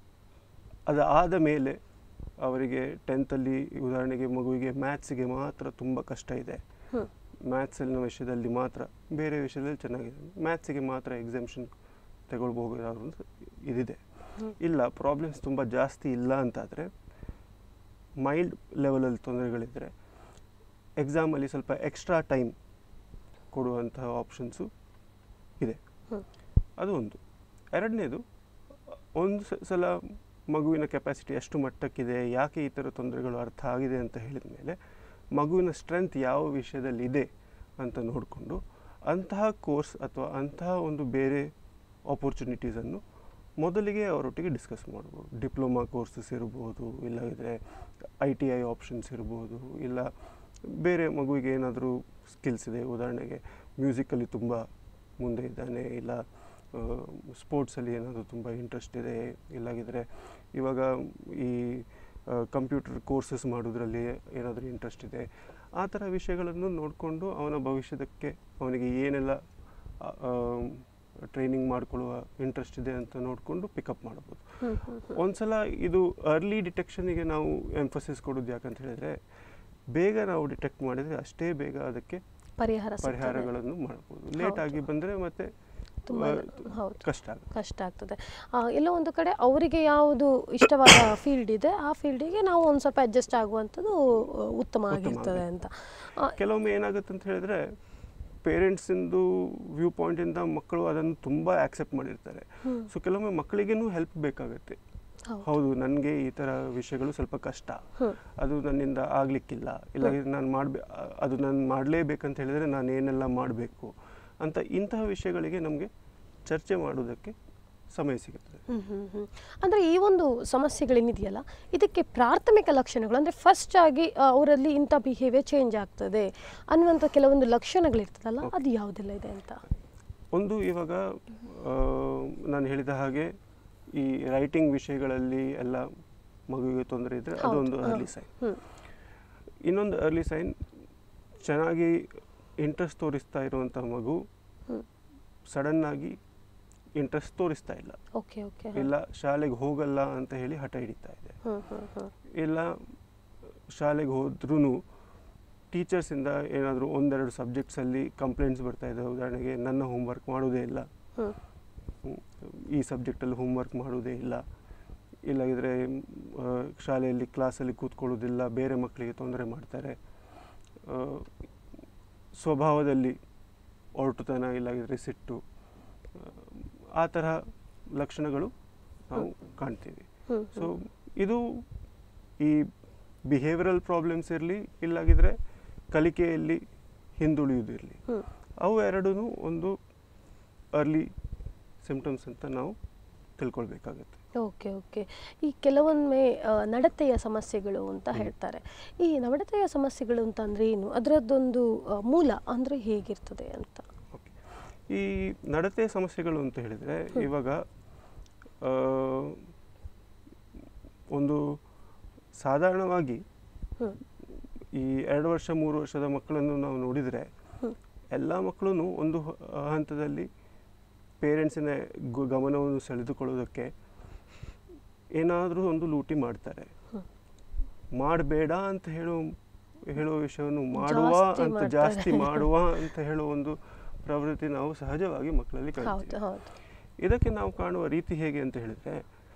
ಅದಾದ ಮೇಲೆ ಅವರಿಗೆ ಟೆಂತಲ್ಲಿ ಉದಾಹರಣೆಗೆ ಮಗುವಿಗೆ ಮ್ಯಾಥ್ಸಿಗೆ ಮಾತ್ರ ತುಂಬ ಕಷ್ಟ ಇದೆ, ಮ್ಯಾಥ್ಸಲ್ಲಿನ ವಿಷಯದಲ್ಲಿ ಮಾತ್ರ, ಬೇರೆ ವಿಷಯದಲ್ಲಿ ಚೆನ್ನಾಗಿದೆ, ಮ್ಯಾಥ್ಸಿಗೆ ಮಾತ್ರ ಎಕ್ಸಾಮ್ಷನ್ ತಗೊಳ್ಬಹುದಾದ ಇದಿದೆ. ಇಲ್ಲ ಪ್ರಾಬ್ಲಮ್ಸ್ ತುಂಬ ಜಾಸ್ತಿ ಇಲ್ಲ ಅಂತಾದರೆ, ಮೈಲ್ಡ್ ಲೆವೆಲಲ್ಲಿ ತೊಂದರೆಗಳಿದ್ದರೆ ಎಕ್ಸಾಮಲ್ಲಿ ಸ್ವಲ್ಪ ಎಕ್ಸ್ಟ್ರಾ ಟೈಮ್ ಕೊಡುವಂತಹ ಆಪ್ಷನ್ಸು ಇದೆ. ಅದು ಒಂದು. ಎರಡನೇದು, ಒಂದು ಸಲ ಮಗುವಿನ ಕೆಪಾಸಿಟಿ ಎಷ್ಟು ಮಟ್ಟಕ್ಕಿದೆ, ಯಾಕೆ ಈ ಥರ ತೊಂದರೆಗಳು ಅರ್ಥ ಆಗಿದೆ ಅಂತ ಹೇಳಿದ ಮೇಲೆ ಮಗುವಿನ ಸ್ಟ್ರೆಂತ್ ಯಾವ ವಿಷಯದಲ್ಲಿ ಇದೆ ಅಂತ ನೋಡಿಕೊಂಡು ಅಂತಹ ಕೋರ್ಸ್ ಅಥವಾ ಅಂತಹ ಒಂದು ಬೇರೆ ಆಪರ್ಚುನಿಟೀಸನ್ನು ಮೊದಲಿಗೆ ಅವರೊಟ್ಟಿಗೆ ಡಿಸ್ಕಸ್ ಮಾಡ್ಬೋದು. ಡಿಪ್ಲೊಮಾ ಕೋರ್ಸಸ್ ಇರ್ಬೋದು, ಇಲ್ಲದಿದ್ದರೆ ಐ ಟಿ ಐ ಆಪ್ಷನ್ಸ್ ಇರ್ಬೋದು, ಇಲ್ಲ ಬೇರೆ ಮಗುವಿಗೆ ಏನಾದರೂ ಸ್ಕಿಲ್ಸ್ ಇದೆ, ಉದಾಹರಣೆಗೆ ಮ್ಯೂಸಿಕಲ್ಲಿ ತುಂಬ ಮುಂದೆ ಇದ್ದಾನೆ, ಇಲ್ಲ ಸ್ಪೋರ್ಟ್ಸಲ್ಲಿ ಏನಾದರೂ ತುಂಬ ಇಂಟ್ರೆಸ್ಟ್ ಇದೆ, ಇಲ್ಲಾಗಿದ್ದರೆ ಇವಾಗ ಈ ಕಂಪ್ಯೂಟರ್ ಕೋರ್ಸಸ್ ಮಾಡೋದ್ರಲ್ಲಿ ಏನಾದರೂ ಇಂಟ್ರೆಸ್ಟ್ ಇದೆ, ಆ ಥರ ವಿಷಯಗಳನ್ನು ನೋಡಿಕೊಂಡು ಅವನ ಭವಿಷ್ಯದಕ್ಕೆ ಅವನಿಗೆ ಏನೆಲ್ಲ ಟ್ರೈನಿಂಗ್ ಮಾಡ್ಕೊಳ್ಳುವ ಇಂಟ್ರೆಸ್ಟ್ ಇದೆ ಅಂತ ನೋಡಿಕೊಂಡು ಪಿಕಪ್ ಮಾಡ್ಬೋದು. ಒಂದ್ಸಲ ಇದು ಅರ್ಲಿ ಡಿಟೆಕ್ಷನಿಗೆ ನಾವು ಎಂಫಸಿಸ್ ಕೊಡೋದು ಯಾಕಂತ ಹೇಳಿದರೆ, ಬೇಗ ನಾವು ಡಿಟೆಕ್ಟ್ ಮಾಡಿದರೆ ಅಷ್ಟೇ ಬೇಗ ಅದಕ್ಕೆ ಪರಿಹಾರ ಪರಿಹಾರಗಳನ್ನು ಮಾಡ್ಬೋದು. ಲೇಟ್ ಆಗಿ ಬಂದರೆ ಮತ್ತೆ ಕಷ್ಟ ಕಷ್ಟ ಆಗ್ತದೆ. ಎಲ್ಲೋ ಒಂದು ಕಡೆ ಅವರಿಗೆ ಯಾವುದು ಇಷ್ಟವಾದ ಫೀಲ್ಡ್ ಇದೆ ಆ ಫೀಲ್ಡಿಗೆ ನಾವು ಒಂದು ಸ್ವಲ್ಪ ಅಡ್ಜಸ್ಟ್ ಆಗುವಂಥದ್ದು ಉತ್ತಮ ಆಗಿರ್ತದೆ ಅಂತ. ಕೆಲವೊಮ್ಮೆ ಏನಾಗುತ್ತೆ ಅಂತ ಹೇಳಿದ್ರೆ, ಪೇರೆಂಟ್ಸಿಂದು ವ್ಯೂ ಪಾಯಿಂಟಿಂದ ಮಕ್ಕಳು ಅದನ್ನು ತುಂಬ ಆಕ್ಸೆಪ್ಟ್ ಮಾಡಿರ್ತಾರೆ. ಸೊ ಕೆಲವೊಮ್ಮೆ ಮಕ್ಕಳಿಗೇನು ಹೆಲ್ಪ್ ಬೇಕಾಗುತ್ತೆ. ಹೌದು, ನನಗೆ ಈ ಥರ ವಿಷಯಗಳು ಸ್ವಲ್ಪ ಕಷ್ಟ, ಅದು ನನ್ನಿಂದ ಆಗಲಿಕ್ಕಿಲ್ಲ, ಇಲ್ಲ ನಾನು ಮಾಡಬೇ ಅದು ನಾನು ಮಾಡಲೇಬೇಕಂತ ಹೇಳಿದರೆ ನಾನು ಏನೆಲ್ಲ ಮಾಡಬೇಕು ಅಂತ ಇಂತಹ ವಿಷಯಗಳಿಗೆ ನಮಗೆ ಚರ್ಚೆ ಮಾಡೋದಕ್ಕೆ ಸಮಯ ಸಿಗುತ್ತದೆ. ಅಂದರೆ ಈ ಒಂದು ಸಮಸ್ಯೆಗಳೇನಿದೆಯಲ್ಲ, ಇದಕ್ಕೆ ಪ್ರಾಥಮಿಕ ಲಕ್ಷಣಗಳು ಅಂದರೆ ಫಸ್ಟ್ ಆಗಿ ಅವರಲ್ಲಿ ಇಂಥ ಬಿಹೇವಿಯರ್ ಚೇಂಜ್ ಆಗ್ತದೆ ಅನ್ನುವಂಥ ಕೆಲವೊಂದು ಲಕ್ಷಣಗಳಿರ್ತದಲ್ಲ, ಅದು ಯಾವುದೆಲ್ಲ ಇದೆ ಅಂತ? ಒಂದು, ಇವಾಗ ನಾನು ಹೇಳಿದ ಹಾಗೆ ಈ ರೈಟಿಂಗ್ ವಿಷಯಗಳಲ್ಲಿ ಎಲ್ಲ ಮಗುವಿಗೆ ತೊಂದರೆ ಇದ್ದರೆ ಅದೊಂದು ಅರ್ಲಿ ಸೈನ್. ಇನ್ನೊಂದು ಅರ್ಲಿ ಸೈನ್, ಚೆನ್ನಾಗಿ ಇಂಟ್ರೆಸ್ಟ್ ತೋರಿಸ್ತಾ ಇರುವಂಥ ಮಗು ಸಡನ್ನಾಗಿ ಇಂಟ್ರೆಸ್ಟ್ ತೋರಿಸ್ತಾ ಇಲ್ಲ, ಇಲ್ಲ ಶಾಲೆಗೆ ಹೋಗಲ್ಲ ಅಂತ ಹೇಳಿ ಹಠ ಹಿಡಿತಾ ಇದೆ, ಇಲ್ಲ ಶಾಲೆಗೆ ಹೋದ್ರೂ ಟೀಚರ್ಸಿಂದ ಏನಾದರೂ ಒಂದೆರಡು ಸಬ್ಜೆಕ್ಟ್ಸಲ್ಲಿ ಕಂಪ್ಲೇಂಟ್ಸ್ ಬರ್ತಾ ಇದೆ. ಉದಾಹರಣೆಗೆ ನನ್ನ ಹೋಮ್ವರ್ಕ್ ಮಾಡೋದೇ ಇಲ್ಲ, ಈ ಸಬ್ಜೆಕ್ಟಲ್ಲಿ ಹೋಮ್ವರ್ಕ್ ಮಾಡೋದೇ ಇಲ್ಲ, ಇಲ್ಲಾಗಿದ್ರೆ ಶಾಲೆಯಲ್ಲಿ ಕ್ಲಾಸಲ್ಲಿ ಕೂತ್ಕೊಳ್ಳೋದಿಲ್ಲ, ಬೇರೆ ಮಕ್ಕಳಿಗೆ ತೊಂದರೆ ಮಾಡ್ತಾರೆ, ಸ್ವಭಾವದಲ್ಲಿ ಒರಟುತನ, ಇಲ್ಲಾಗಿದ್ರೆ ಸಿಟ್ಟು, ಆ ತರಹ ಲಕ್ಷಣಗಳು ನಾವು ಕಾಣ್ತೀವಿ. ಸೊ ಇದು ಈ ಬಿಹೇವಿಯರಲ್ ಪ್ರಾಬ್ಲಮ್ಸ್ ಇರಲಿ, ಇಲ್ಲಾಗಿದ್ರೆ ಕಲಿಕೆಯಲ್ಲಿ ಹಿಂದುಳಿಯುವುದಿರಲಿ, ಅವು ಎರಡೂ ಒಂದು ಅರ್ಲಿ ಸಿಂಪ್ಟಮ್ಸ್ ಅಂತ ನಾವು ತಿಳ್ಕೊಳ್ಬೇಕಾಗತ್ತೆ. ಓಕೆ ಓಕೆ ಈ ಕೆಲವೊಮ್ಮೆ ನಡತೆಯ ಸಮಸ್ಯೆಗಳು ಅಂತ ಹೇಳ್ತಾರೆ. ಈ ನಡತೆಯ ಸಮಸ್ಯೆಗಳು ಅಂತ ಅಂದರೆ ಏನು, ಅದರದ್ದೊಂದು ಮೂಲ ಅಂದರೆ ಹೇಗಿರ್ತದೆ ಅಂತ? ಓಕೆ, ಈ ನಡತೆಯ ಸಮಸ್ಯೆಗಳು ಅಂತ ಹೇಳಿದರೆ, ಇವಾಗ ಒಂದು ಸಾಧಾರಣವಾಗಿ ಈ ಎರಡು ವರ್ಷ ಮೂರು ವರ್ಷದ ಮಕ್ಕಳನ್ನು ನಾವು ನೋಡಿದರೆ ಎಲ್ಲ ಮಕ್ಕಳೂ ಒಂದು ಹಂತದಲ್ಲಿ ಪೇರೆಂಟ್ಸಿನ ಗಮನವನ್ನು ಸೆಳೆದುಕೊಳ್ಳೋದಕ್ಕೆ ಏನಾದರೂ ಒಂದು ಲೂಟಿ ಮಾಡ್ತಾರೆ. ಮಾಡಬೇಡ ಅಂತ ಹೇಳೋ ಹೇಳೋ ವಿಷಯವನ್ನು ಮಾಡುವ ಅಂತ, ಜಾಸ್ತಿ ಮಾಡುವ ಅಂತ ಹೇಳೋ ಒಂದು ಪ್ರವೃತ್ತಿ ನಾವು ಸಹಜವಾಗಿ ಮಕ್ಕಳಲ್ಲಿ ಕಾಣ್ತೀವಿ. ಇದಕ್ಕೆ ನಾವು ಕಾಣುವ ರೀತಿ ಹೇಗೆ ಅಂತ ಹೇಳಿದರೆ,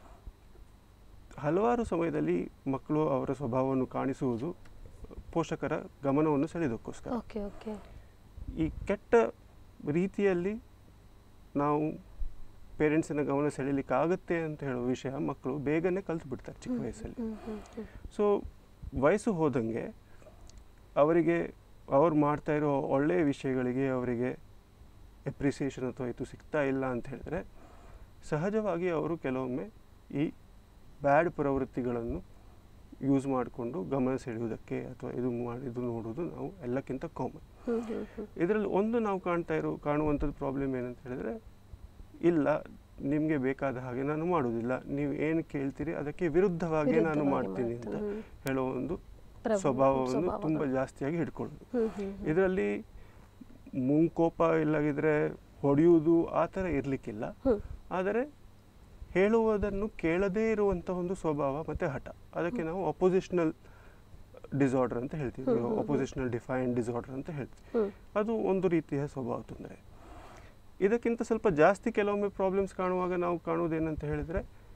ಹಲವಾರು ಸಮಯದಲ್ಲಿ ಮಕ್ಕಳು ಅವರ ಸ್ವಭಾವವನ್ನು ಕಾಣಿಸುವುದು ಪೋಷಕರ ಗಮನವನ್ನು ಸೆಳೆಯೋದಕ್ಕೋಸ್ಕರ. ಈ ಕೆಟ್ಟ ರೀತಿಯಲ್ಲಿ ನಾವು ಪೇರೆಂಟ್ಸಿನ ಗಮನ ಸೆಳೀಲಿಕ್ಕಾಗತ್ತೆ ಅಂತ ಹೇಳೋ ವಿಷಯ ಮಕ್ಕಳು ಬೇಗನೆ ಕಲ್ತು ಬಿಡ್ತಾರೆ ಚಿಕ್ಕ ವಯಸ್ಸಲ್ಲಿ. ಸೊ ವಯಸ್ಸು ಹೋದಂಗೆ ಅವರಿಗೆ ಅವ್ರು ಮಾಡ್ತಾ ಇರೋ ಒಳ್ಳೆಯ ವಿಷಯಗಳಿಗೆ ಅವರಿಗೆ ಎಪ್ರಿಸಿಯೇಷನ್ ಅಥವಾ ಇದು ಸಿಗ್ತಾ ಇಲ್ಲ ಅಂತ ಹೇಳಿದ್ರೆ, ಸಹಜವಾಗಿ ಅವರು ಕೆಲವೊಮ್ಮೆ ಈ ಬ್ಯಾಡ್ ಪ್ರವೃತ್ತಿಗಳನ್ನು ಯೂಸ್ ಮಾಡಿಕೊಂಡು ಗಮನ ಸೆಳೆಯುವುದಕ್ಕೆ ಅಥವಾ ಇದು ಮಾಡಿ ಇದು ನೋಡೋದು ನಾವು ಎಲ್ಲಕ್ಕಿಂತ ಕಾಮನ್. ಇದರಲ್ಲಿ ಒಂದು ನಾವು ಕಾಣ್ತಾ ಇರೋ ಕಾಣುವಂಥದ್ದು ಪ್ರಾಬ್ಲಮ್ ಏನಂತ ಹೇಳಿದ್ರೆ, ಇಲ್ಲ ನಿಮಗೆ ಬೇಕಾದ ಹಾಗೆ ನಾನು ಮಾಡೋದಿಲ್ಲ, ನೀವು ಏನು ಕೇಳ್ತೀರಿ ಅದಕ್ಕೆ ವಿರುದ್ಧವಾಗಿ ನಾನು ಮಾಡ್ತೀನಿ ಅಂತ ಹೇಳೋ ಒಂದು ಸ್ವಭಾವವನ್ನು ತುಂಬ ಜಾಸ್ತಿಯಾಗಿ ಹಿಡ್ಕೊಳ್ಳೋದು. ಇದರಲ್ಲಿ ಮುಂಕೋಪ ಇಲ್ಲಾಗಿದ್ರೆ ಹೊಡೆಯುವುದು ಆ ಥರ ಇರಲಿಕ್ಕಿಲ್ಲ, ಆದರೆ ಹೇಳುವುದನ್ನು ಕೇಳದೇ ಇರುವಂಥ ಒಂದು ಸ್ವಭಾವ ಮತ್ತು ಹಠ, ಅದಕ್ಕೆ ನಾವು ಅಪೋಸಿಷನಲ್ ಡಿಸಾರ್ಡರ್ ಅಂತ ಹೇಳ್ತೀವಿ, ಅಪೋಸಿಷನಲ್ ಡಿಫೈನ್ಡ್ ಡಿಸಾರ್ಡರ್ ಅಂತ ಹೇಳ್ತೀವಿ. ಅದು ಒಂದು ರೀತಿಯ ಸ್ವಭಾವ ತೊಂದರೆ. ಇದಕ್ಕಿಂತ ಸ್ವಲ್ಪ ಜಾಸ್ತಿ ಕೆಲವೊಮ್ಮೆ ಪ್ರಾಬ್ಲಮ್ಸ್ ಕಾಣುವಾಗ ನಾವು ಕಾಣುವುದೇನಂತ ಹೇಳಿದರೆ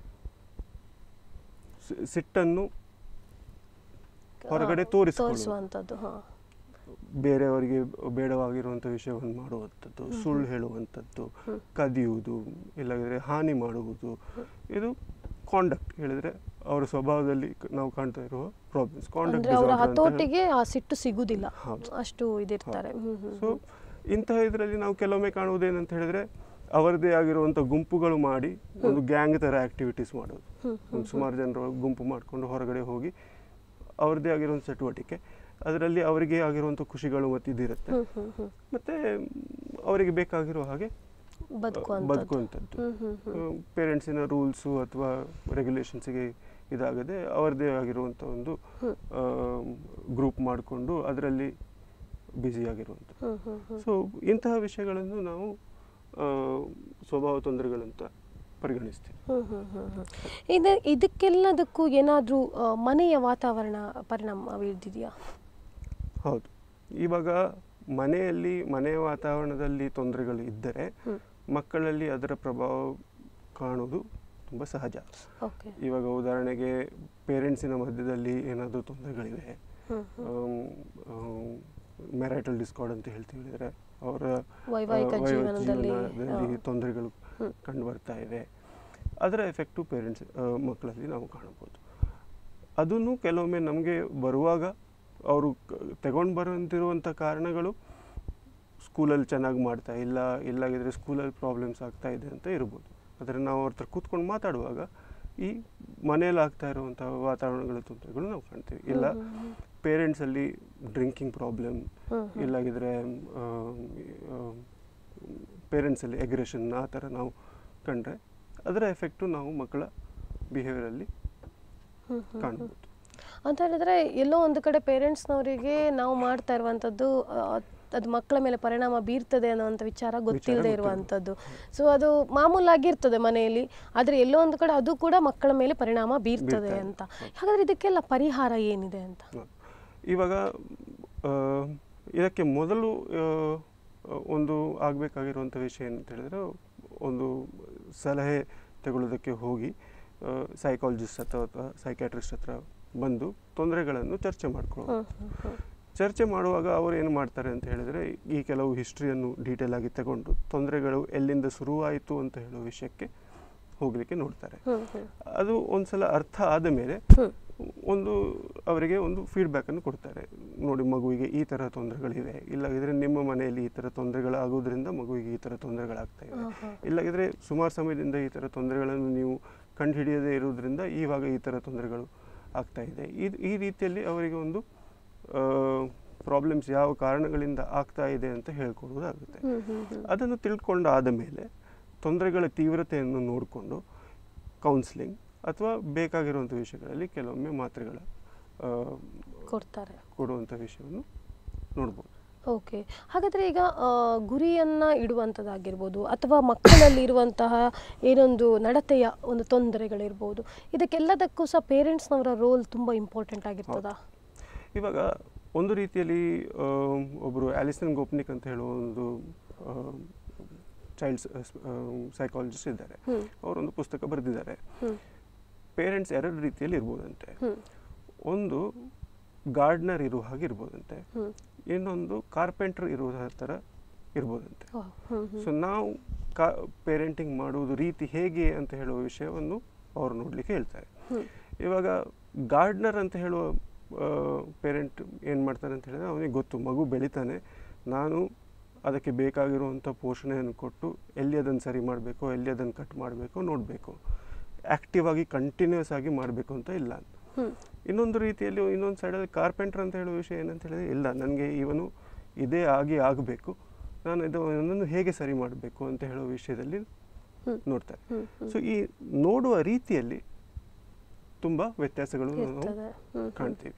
ಸಿಟ್ಟನ್ನು ಹೊರಗಡೆ ತೋರಿಸುವಂಥದ್ದು, ಬೇರೆಯವರಿಗೆ ಬೇಡವಾಗಿರುವಂಥ ವಿಷಯವನ್ನು ಮಾಡುವಂಥದ್ದು, ಸುಳ್ಳು ಹೇಳುವಂಥದ್ದು, ಕದಿಯುವುದು, ಇಲ್ಲದಿದ್ದರೆ ಹಾನಿ ಮಾಡುವುದು. ಇದು ಕಾಂಡಕ್ಟ್ ಹೇಳಿದರೆ ಅವರ ಸ್ವಭಾವದಲ್ಲಿ ನಾವು ಕಾಣ್ತಾ ಇರುವ ಪ್ರಾಬ್ಲಮ್ಸ್. ಕಾಂಡಕ್ಟ್ ಹತೋಟಿಗೆ ಆ ಸಿಟ್ಟು ಸಿಗುವುದಿಲ್ಲ, ಅಷ್ಟು ಇದಿರ್ತಾರೆ. ಸೊ ಇಂತಹ ಇದರಲ್ಲಿ ನಾವು ಕೆಲವೊಮ್ಮೆ ಕಾಣುವುದೇನಂತ ಹೇಳಿದರೆ ಅವರದೇ ಆಗಿರುವಂಥ ಗುಂಪುಗಳು ಮಾಡಿ ಒಂದು ಗ್ಯಾಂಗ್ ಥರ ಆ್ಯಕ್ಟಿವಿಟೀಸ್ ಮಾಡೋದು. ಒಂದು ಸುಮಾರು ಜನರು ಗುಂಪು ಮಾಡಿಕೊಂಡು ಹೊರಗಡೆ ಹೋಗಿ ಅವ್ರದ್ದೇ ಆಗಿರುವಂಥ ಚಟುವಟಿಕೆ, ಅದರಲ್ಲಿ ಅವರಿಗೆ ಆಗಿರುವಂಥ ಖುಷಿಗಳು ಮತ್ತು ಇದಿರುತ್ತೆ, ಮತ್ತು ಅವರಿಗೆ ಬೇಕಾಗಿರೋ ಹಾಗೆ ಬದುಕುವಂಥದ್ದು. ಪೇರೆಂಟ್ಸಿನ ರೂಲ್ಸು ಅಥವಾ ರೆಗ್ಯುಲೇಷನ್ಸಿಗೆ ಇದಾಗದೆ ಅವರದೇ ಆಗಿರುವಂಥ ಒಂದು ಗ್ರೂಪ್ ಮಾಡಿಕೊಂಡು ಅದರಲ್ಲಿ ಬ್ಯುಸಿಯಾಗಿರುವಂಥದ್ದು. ಸೊ ಇಂತಹ ವಿಷಯಗಳನ್ನು ನಾವು ಸ್ವಭಾವ ತೊಂದರೆಗಳಂತ ಪರಿಗಣಿಸ್ತೀವಿ. ಇದು ಇದಕ್ಕೆಲ್ಲದಕ್ಕೂ ಏನಾದರೂ ಮನೆಯ ವಾತಾವರಣ ಪರಿಣಾಮ ಬೀಳ್ತಿದೆಯಾ? ಹೌದು. ಇವಾಗ ಮನೆಯಲ್ಲಿ ಮನೆಯ ವಾತಾವರಣದಲ್ಲಿ ತೊಂದರೆಗಳು ಇದ್ದರೆ ಮಕ್ಕಳಲ್ಲಿ ಅದರ ಪ್ರಭಾವ ಕಾಣುವುದು ತುಂಬ ಸಹಜ. ಇವಾಗ ಉದಾಹರಣೆಗೆ ಪೇರೆಂಟ್ಸಿನ ಮಧ್ಯದಲ್ಲಿ ಏನಾದರೂ ತೊಂದರೆಗಳಿವೆ, ಮ್ಯಾರಿಟಲ್ ಡಿಸ್ಕಾರ್ಡ್ ಅಂತ ಹೇಳ್ತೀವಿ, ಹೇಳಿದರೆ ಅವರ ವೈವಾಹಿಕ ಜೀವನದಲ್ಲಿ ತೊಂದರೆಗಳು ಕಂಡು ಬರ್ತಾ ಇವೆ, ಅದರ ಎಫೆಕ್ಟು ಪೇರೆಂಟ್ಸ್ ಮಕ್ಕಳಲ್ಲಿ ನಾವು ಕಾಣಬಹುದು. ಅದನ್ನು ಕೆಲವೊಮ್ಮೆ ನಮಗೆ ಬರುವಾಗ ಅವರು ತಗೊಂಡು ಬರುವಂತಿರುವಂಥ ಕಾರಣಗಳು ಸ್ಕೂಲಲ್ಲಿ ಚೆನ್ನಾಗಿ ಮಾಡ್ತಾ ಇಲ್ಲ, ಇಲ್ಲಾಗಿದ್ರೆ ಸ್ಕೂಲಲ್ಲಿ ಪ್ರಾಬ್ಲಮ್ಸ್ ಆಗ್ತಾ ಇದೆ ಅಂತ ಇರ್ಬೋದು. ಆದರೆ ನಾವು ಅವ್ರ ಹತ್ರ ಕೂತ್ಕೊಂಡು ಮಾತಾಡುವಾಗ ಈ ಮನೇಲಿ ಆಗ್ತಾ ಇರುವಂಥ ವಾತಾವರಣಗಳ ತೊಂದರೆಗಳು ನಾವು ಕಾಣ್ತೀವಿ. ಇಲ್ಲ ಪೇರೆಂಟ್ಸಲ್ಲಿ ಡ್ರಿಂಕಿಂಗ್ ಪ್ರಾಬ್ಲಮ್, ಇಲ್ಲಾಗಿದ್ರೆ ಪೇರೆಂಟ್ಸಲ್ಲಿ ಅಗ್ರೆಷನ್ ಆ ಥರ ನಾವು ಕಂಡ್ರೆ ಅದರ ಎಫೆಕ್ಟು ನಾವು ಮಕ್ಕಳ ಬಿಹೇವಿಯರಲ್ಲಿ ಕಾಣ್ಬೋದು. ಅಂತ ಹೇಳಿದ್ರೆ ಎಲ್ಲೋ ಒಂದು ಕಡೆ ಪೇರೆಂಟ್ಸ್ನವರಿಗೆ ನಾವು ಮಾಡ್ತಾ ಇರುವಂಥದ್ದು ಅದು ಮಕ್ಕಳ ಮೇಲೆ ಪರಿಣಾಮ ಬೀರ್ತದೆ ಅನ್ನೋವಂಥ ವಿಚಾರ ಗೊತ್ತಿಲ್ಲದೆ ಇರುವಂಥದ್ದು. ಸೊ ಅದು ಮಾಮೂಲಾಗಿರ್ತದೆ ಮನೆಯಲ್ಲಿ, ಆದರೆ ಎಲ್ಲೋ ಒಂದು ಕಡೆ ಅದು ಕೂಡ ಮಕ್ಕಳ ಮೇಲೆ ಪರಿಣಾಮ ಬೀರ್ತದೆ ಅಂತ. ಹಾಗಾದರೆ ಇದಕ್ಕೆಲ್ಲ ಪರಿಹಾರ ಏನಿದೆ ಅಂತ? ಇವಾಗ ಇದಕ್ಕೆ ಮೊದಲು ಒಂದು ಆಗಬೇಕಾಗಿರುವಂಥ ವಿಷಯ ಏನಂತ ಹೇಳಿದ್ರೆ, ಒಂದು ಸಲಹೆ ತಗೊಳ್ಳೋದಕ್ಕೆ ಹೋಗಿ ಸೈಕಾಲಜಿಸ್ಟ್ ಅಥವಾ ಸೈಕ್ಯಾಟ್ರಿಸ್ಟ್ ಹತ್ರ ಬಂದು ತೊಂದರೆಗಳನ್ನು ಚರ್ಚೆ ಮಾಡ್ಕೊಳ್ಳೋದು. ಚರ್ಚೆ ಮಾಡುವಾಗ ಅವರು ಏನು ಮಾಡ್ತಾರೆ ಅಂತ ಹೇಳಿದರೆ, ಈ ಕೆಲವು ಹಿಸ್ಟ್ರಿಯನ್ನು ಡೀಟೇಲ್ ಆಗಿ ತಗೊಂಡು ತೊಂದರೆಗಳು ಎಲ್ಲಿಂದ ಶುರುವಾಯಿತು ಅಂತ ಹೇಳೋ ವಿಷಯಕ್ಕೆ ಹೋಗಲಿಕ್ಕೆ ನೋಡ್ತಾರೆ. ಅದು ಒಂದ್ಸಲ ಅರ್ಥ ಆದ ಮೇಲೆ ಒಂದು ಅವರಿಗೆ ಒಂದು ಫೀಡ್ಬ್ಯಾಕನ್ನು ಕೊಡ್ತಾರೆ. ನೋಡಿ, ಮಗುವಿಗೆ ಈ ಥರ ತೊಂದರೆಗಳಿವೆ, ಇಲ್ಲಾಗಿದ್ರೆ ನಿಮ್ಮ ಮನೆಯಲ್ಲಿ ಈ ಥರ ತೊಂದರೆಗಳಾಗೋದ್ರಿಂದ ಮಗುವಿಗೆ ಈ ಥರ ತೊಂದರೆಗಳಾಗ್ತಾ ಇವೆ, ಇಲ್ಲಾಗಿದ್ರೆ ಸುಮಾರು ಸಮಯದಿಂದ ಈ ಥರ ತೊಂದರೆಗಳನ್ನು ನೀವು ಕಂಡು ಹಿಡಿಯದೇ ಇರೋದ್ರಿಂದ ಇವಾಗ ಈ ಥರ ತೊಂದರೆಗಳು ಆಗ್ತಾ ಇದೆ. ಇದು ಈ ರೀತಿಯಲ್ಲಿ ಅವರಿಗೆ ಒಂದು ಪ್ರಾಬ್ಲಮ್ಸ್ ಯಾವ ಕಾರಣಗಳಿಂದ ಆಗ್ತಾ ಇದೆ ಅಂತ ಹೇಳ್ಕೊಡೋದಾಗುತ್ತೆ. ಅದನ್ನು ತಿಳ್ಕೊಂಡಾದ ಮೇಲೆ ತೊಂದರೆಗಳ ತೀವ್ರತೆಯನ್ನು ನೋಡಿಕೊಂಡು ಕೌನ್ಸಿಲಿಂಗ್ ಅಥವಾ ಬೇಕಾಗಿರುವಂಥ ವಿಷಯಗಳಲ್ಲಿ ಕೆಲವೊಮ್ಮೆ ಮಾತ್ರೆಗಳ ಕೊಡ್ತಾರೆ ಕೊಡುವಂಥ ವಿಷಯವನ್ನು ನೋಡ್ಬೋದು. ಓಕೆ, ಹಾಗಾದರೆ ಈಗ ಗುರಿಯನ್ನು ಇಡುವಂಥದ್ದಾಗಿರ್ಬೋದು ಅಥವಾ ಮಕ್ಕಳಲ್ಲಿ ಇರುವಂತಹ ಏನೊಂದು ನಡತೆಯ ಒಂದು ತೊಂದರೆಗಳಿರ್ಬೋದು, ಇದಕ್ಕೆಲ್ಲದಕ್ಕೂ ಸಹ ಪೇರೆಂಟ್ಸ್ನವರ ರೋಲ್ ತುಂಬ ಇಂಪಾರ್ಟೆಂಟ್ ಆಗಿರ್ತದಾ? ಇವಾಗ ಒಂದು ರೀತಿಯಲ್ಲಿ ಒಬ್ಬರು ಆಲಿಸನ್ ಗೋಪ್ನಿಕ್ ಅಂತ ಹೇಳುವ ಒಂದು ಚೈಲ್ಡ್ ಸೈಕಾಲಜಿಸ್ಟ್ ಇದ್ದಾರೆ. ಅವರೊಂದು ಪುಸ್ತಕ ಬರೆದಿದ್ದಾರೆ. ಪೇರೆಂಟ್ಸ್ ಎರಡು ರೀತಿಯಲ್ಲಿ ಇರ್ಬೋದಂತೆ. ಒಂದು ಗಾರ್ಡ್ನರ್ ಇರುವ ಹಾಗೆ ಇರ್ಬೋದಂತೆ, ಇನ್ನೊಂದು ಕಾರ್ಪೆಂಟರ್ ಇರುವ ಥರ ಇರ್ಬೋದಂತೆ. ಸೊ ನಾವು ಕಾ ಪೇರೆಂಟಿಂಗ್ ಮಾಡುವುದು ರೀತಿ ಹೇಗೆ ಅಂತ ಹೇಳುವ ವಿಷಯವನ್ನು ಅವರು ನೋಡಲಿಕ್ಕೆ ಹೇಳ್ತಾರೆ. ಇವಾಗ ಗಾರ್ಡ್ನರ್ ಅಂತ ಹೇಳುವ ಪೇರೆಂಟ್ ಏನು ಮಾಡ್ತಾರೆ ಅಂತ ಹೇಳಿದ್ರೆ, ಅವನಿಗೆ ಗೊತ್ತು ಮಗು ಬೆಳಿತಾನೆ, ನಾನು ಅದಕ್ಕೆ ಬೇಕಾಗಿರುವಂಥ ಪೋಷಣೆಯನ್ನು ಕೊಟ್ಟು ಎಲ್ಲಿ ಅದನ್ನು ಸರಿ ಮಾಡಬೇಕು, ಎಲ್ಲಿ ಅದನ್ನು ಕಟ್ ಮಾಡಬೇಕು ನೋಡಬೇಕು, ಆ್ಯಕ್ಟಿವ್ ಆಗಿ ಕಂಟಿನ್ಯೂಸ್ ಆಗಿ ಮಾಡಬೇಕು ಅಂತ ಇಲ್ಲ. ಇನ್ನೊಂದು ರೀತಿಯಲ್ಲಿ ಇನ್ನೊಂದು ಸೈಡಲ್ಲಿ ಕಾರ್ಪೆಂಟರ್ ಅಂತ ಹೇಳುವ ವಿಷಯ ಏನಂತ ಹೇಳಿದ್ರೆ, ಇಲ್ಲ ನನಗೆ ಇವನು ಇದೇ ಆಗಿ ಆಗಬೇಕು, ನಾನು ಇದನ್ನು ಹೇಗೆ ಸರಿ ಮಾಡಬೇಕು ಅಂತ ಹೇಳೋ ವಿಷಯದಲ್ಲಿ ನೋಡ್ತಾರೆ. ಸೊ ಈ ನೋಡುವ ರೀತಿಯಲ್ಲಿ ತುಂಬ ವ್ಯತ್ಯಾಸಗಳು ನಾವು ಕಾಣ್ತೀವಿ.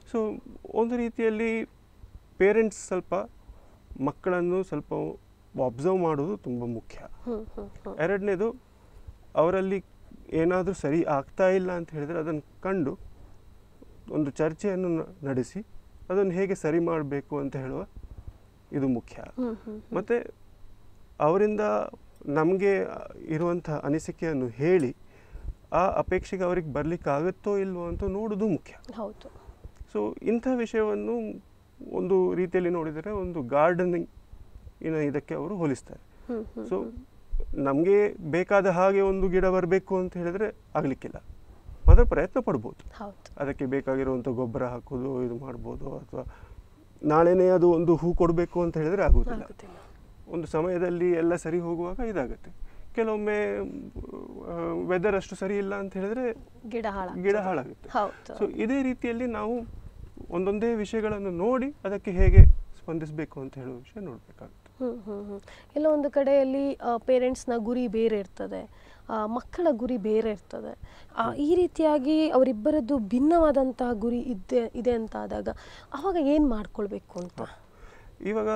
ಸೊ ಒಂದು ರೀತಿಯಲ್ಲಿ ಪೇರೆಂಟ್ಸ್ ಸ್ವಲ್ಪ ಮಕ್ಕಳನ್ನು ಸ್ವಲ್ಪ ಅಬ್ಸರ್ವ್ ಮಾಡೋದು ತುಂಬ ಮುಖ್ಯ. ಎರಡನೇದು, ಅವರಲ್ಲಿ ಏನಾದರೂ ಸರಿ ಆಗ್ತಾ ಇಲ್ಲ ಅಂತ ಹೇಳಿದರೆ ಅದನ್ನು ಕಂಡು ಒಂದು ಚರ್ಚೆಯನ್ನು ನಡೆಸಿ ಅದನ್ನು ಹೇಗೆ ಸರಿ ಮಾಡಬೇಕು ಅಂತ ಹೇಳುವ ಇದು ಮುಖ್ಯ. ಮತ್ತು ಅವರಿಂದ ನಮಗೆ ಇರುವಂಥ ಅನಿಸಿಕೆಯನ್ನು ಹೇಳಿ ಆ ಅಪೇಕ್ಷೆಗೆ ಅವ್ರಿಗೆ ಬರಲಿಕ್ಕಾಗುತ್ತೋ ಇಲ್ವೋ ಅಂತ ನೋಡೋದು ಮುಖ್ಯ. ಹೌದು. ಸೊ ಇಂಥ ವಿಷಯವನ್ನು ಒಂದು ರೀತಿಯಲ್ಲಿ ನೋಡಿದರೆ ಒಂದು ಗಾರ್ಡನಿಂಗ್ ಇನ್ನು ಇದಕ್ಕೆ ಅವರು ಹೋಲಿಸ್ತಾರೆ. ಸೊ ನಮಗೆ ಬೇಕಾದ ಹಾಗೆ ಒಂದು ಗಿಡ ಬರಬೇಕು ಅಂತ ಹೇಳಿದರೆ ಆಗಲಿಕ್ಕಿಲ್ಲ, ಮಾತ್ರ ಪ್ರಯತ್ನ ಪಡ್ಬೋದು. ಅದಕ್ಕೆ ಬೇಕಾಗಿರುವಂಥ ಗೊಬ್ಬರ ಹಾಕೋದು ಇದು ಮಾಡ್ಬೋದು, ಅಥವಾ ನಾಳೆನೇ ಅದು ಒಂದು ಹೂ ಕೊಡಬೇಕು ಅಂತ ಹೇಳಿದರೆ ಆಗೋದಿಲ್ಲ. ಒಂದು ಸಮಯದಲ್ಲಿ ಎಲ್ಲ ಸರಿ ಹೋಗುವಾಗ ಇದಾಗುತ್ತೆ. ಕೆಲವೊಮ್ಮೆ ವೆದರ್ ಅಷ್ಟು ಸರಿ ಇಲ್ಲ ಅಂತ ಹೇಳಿದ್ರೆ ಗಿಡ ಗಿಡ ಹಾಳಾಗುತ್ತೆ. ಸೊ ಇದೇ ರೀತಿಯಲ್ಲಿ ನಾವು ಒಂದೊಂದೇ ವಿಷಯಗಳನ್ನು ನೋಡಿ ಅದಕ್ಕೆ ಹೇಗೆ ಸ್ಪಂದಿಸಬೇಕು ಅಂತ ಹೇಳುವ ವಿಷಯ ನೋಡಬೇಕಾಗುತ್ತೆ. ಹ್ಮ್ ಹ್ಮ್ ಹ್ಮ್ ಎಲ್ಲ ಒಂದು ಕಡೆಯಲ್ಲಿ ಪೇರೆಂಟ್ಸ್ನ ಗುರಿ ಬೇರೆ ಇರ್ತದೆ, ಮಕ್ಕಳ ಗುರಿ ಬೇರೆ ಇರ್ತದೆ. ಈ ರೀತಿಯಾಗಿ ಅವರಿಬ್ಬರದ್ದು ಭಿನ್ನವಾದಂತಹ ಗುರಿ ಇದೆ ಇದೆ ಅಂತ ಆದಾಗ ಅವಾಗ ಏನು ಮಾಡ್ಕೊಳ್ಬೇಕು ಅಂತ ಇವಾಗ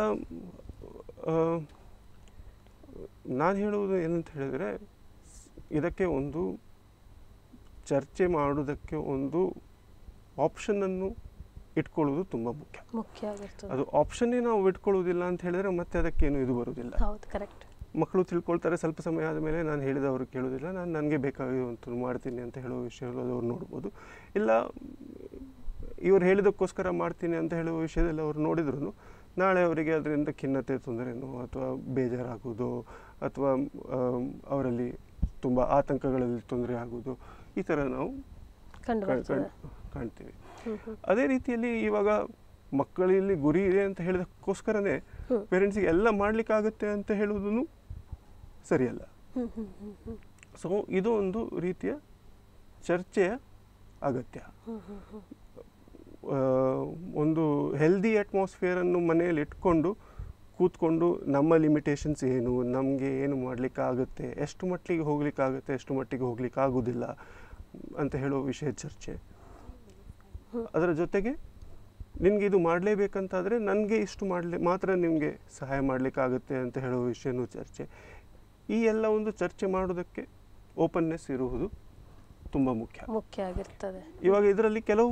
ನಾನು ಹೇಳುವುದು ಏನಂತ ಹೇಳಿದರೆ, ಇದಕ್ಕೆ ಒಂದು ಚರ್ಚೆ ಮಾಡುವುದಕ್ಕೆ ಒಂದು ಆಪ್ಷನನ್ನು ಇಟ್ಕೊಳ್ಳೋದು ತುಂಬ ಮುಖ್ಯ ಮುಖ್ಯ ಆಗಿರ್ತದೆ. ಅದು ಆಪ್ಷನ್ನೇ ನಾವು ಇಟ್ಕೊಳ್ಳೋದಿಲ್ಲ ಅಂತ ಹೇಳಿದರೆ ಮತ್ತೆ ಅದಕ್ಕೇನು ಇದು ಬರೋದಿಲ್ಲ. ಹೌದು, ಕರೆಕ್ಟ್. ಮಕ್ಕಳು ತಿಳ್ಕೊಳ್ತಾರೆ, ಸ್ವಲ್ಪ ಸಮಯ ಆದಮೇಲೆ ನಾನು ಹೇಳಿದವರು ಕೇಳೋದಿಲ್ಲ, ನಾನು ನನಗೆ ಬೇಕಾಗಿರುವಂಥ ಮಾಡ್ತೀನಿ ಅಂತ ಹೇಳೋ ವಿಷಯದಲ್ಲಿ ಅವ್ರು ನೋಡ್ಬೋದು. ಇಲ್ಲ ಇವ್ರು ಹೇಳಿದಕ್ಕೋಸ್ಕರ ಮಾಡ್ತೀನಿ ಅಂತ ಹೇಳುವ ವಿಷಯದಲ್ಲಿ ಅವ್ರು ನೋಡಿದ್ರು ನಾಳೆ ಅವರಿಗೆ ಅದರಿಂದ ಖಿನ್ನತೆ ತೊಂದರೆನೋ ಅಥವಾ ಬೇಜಾರಾಗೋದು ಅಥವಾ ಅವರಲ್ಲಿ ತುಂಬ ಆತಂಕಗಳಲ್ಲಿ ತೊಂದರೆ ಆಗೋದು ಈ ಥರ ನಾವು ಕಾಣ್ತೀವಿ. ಅದೇ ರೀತಿಯಲ್ಲಿ ಇವಾಗ ಮಕ್ಕಳಲ್ಲಿ ಗುರಿ ಇದೆ ಅಂತ ಹೇಳಿದಕ್ಕೋಸ್ಕರನೇ ಪೇರೆಂಟ್ಸಿಗೆ ಎಲ್ಲ ಮಾಡಲಿಕ್ಕಾಗುತ್ತೆ ಅಂತ ಹೇಳೋದು ಸರಿಯಲ್ಲ. ಸೊ ಇದು ಒಂದು ರೀತಿಯ ಚರ್ಚೆಯ ಅಗತ್ಯ. ಒಂದು ಹೆಲ್ದಿ ಅಟ್ಮಾಸ್ಫಿಯರನ್ನು ಮನೆಯಲ್ಲಿ ಇಟ್ಕೊಂಡು ಕೂತ್ಕೊಂಡು ನಮ್ಮ ಲಿಮಿಟೇಷನ್ಸ್ ಏನು, ನಮಗೆ ಏನು ಮಾಡಲಿಕ್ಕಾಗುತ್ತೆ, ಎಷ್ಟು ಮಟ್ಟಿಗೆ ಹೋಗ್ಲಿಕ್ಕಾಗುತ್ತೆ, ಎಷ್ಟು ಮಟ್ಟಿಗೆ ಹೋಗ್ಲಿಕ್ಕೆ ಆಗೋದಿಲ್ಲ ಅಂತ ಹೇಳೋ ವಿಷಯ ಚರ್ಚೆ. ಅದರ ಜೊತೆಗೆ ನಿನಗೆ ಇದು ಮಾಡಲೇಬೇಕಂತಾದರೆ ನನಗೆ ಇಷ್ಟು ಮಾಡಲೇ ಮಾತ್ರ ನಿಮಗೆ ಸಹಾಯ ಮಾಡಲಿಕ್ಕಾಗುತ್ತೆ ಅಂತ ಹೇಳೋ ವಿಷಯನೂ ಚರ್ಚೆ. ಈ ಎಲ್ಲ ಒಂದು ಚರ್ಚೆ ಮಾಡೋದಕ್ಕೆ ಓಪನ್ನೆಸ್ ಇರುವುದು ತುಂಬ ಮುಖ್ಯ ಮುಖ್ಯ ಆಗಿರ್ತದೆ. ಇವಾಗ ಇದರಲ್ಲಿ ಕೆಲವು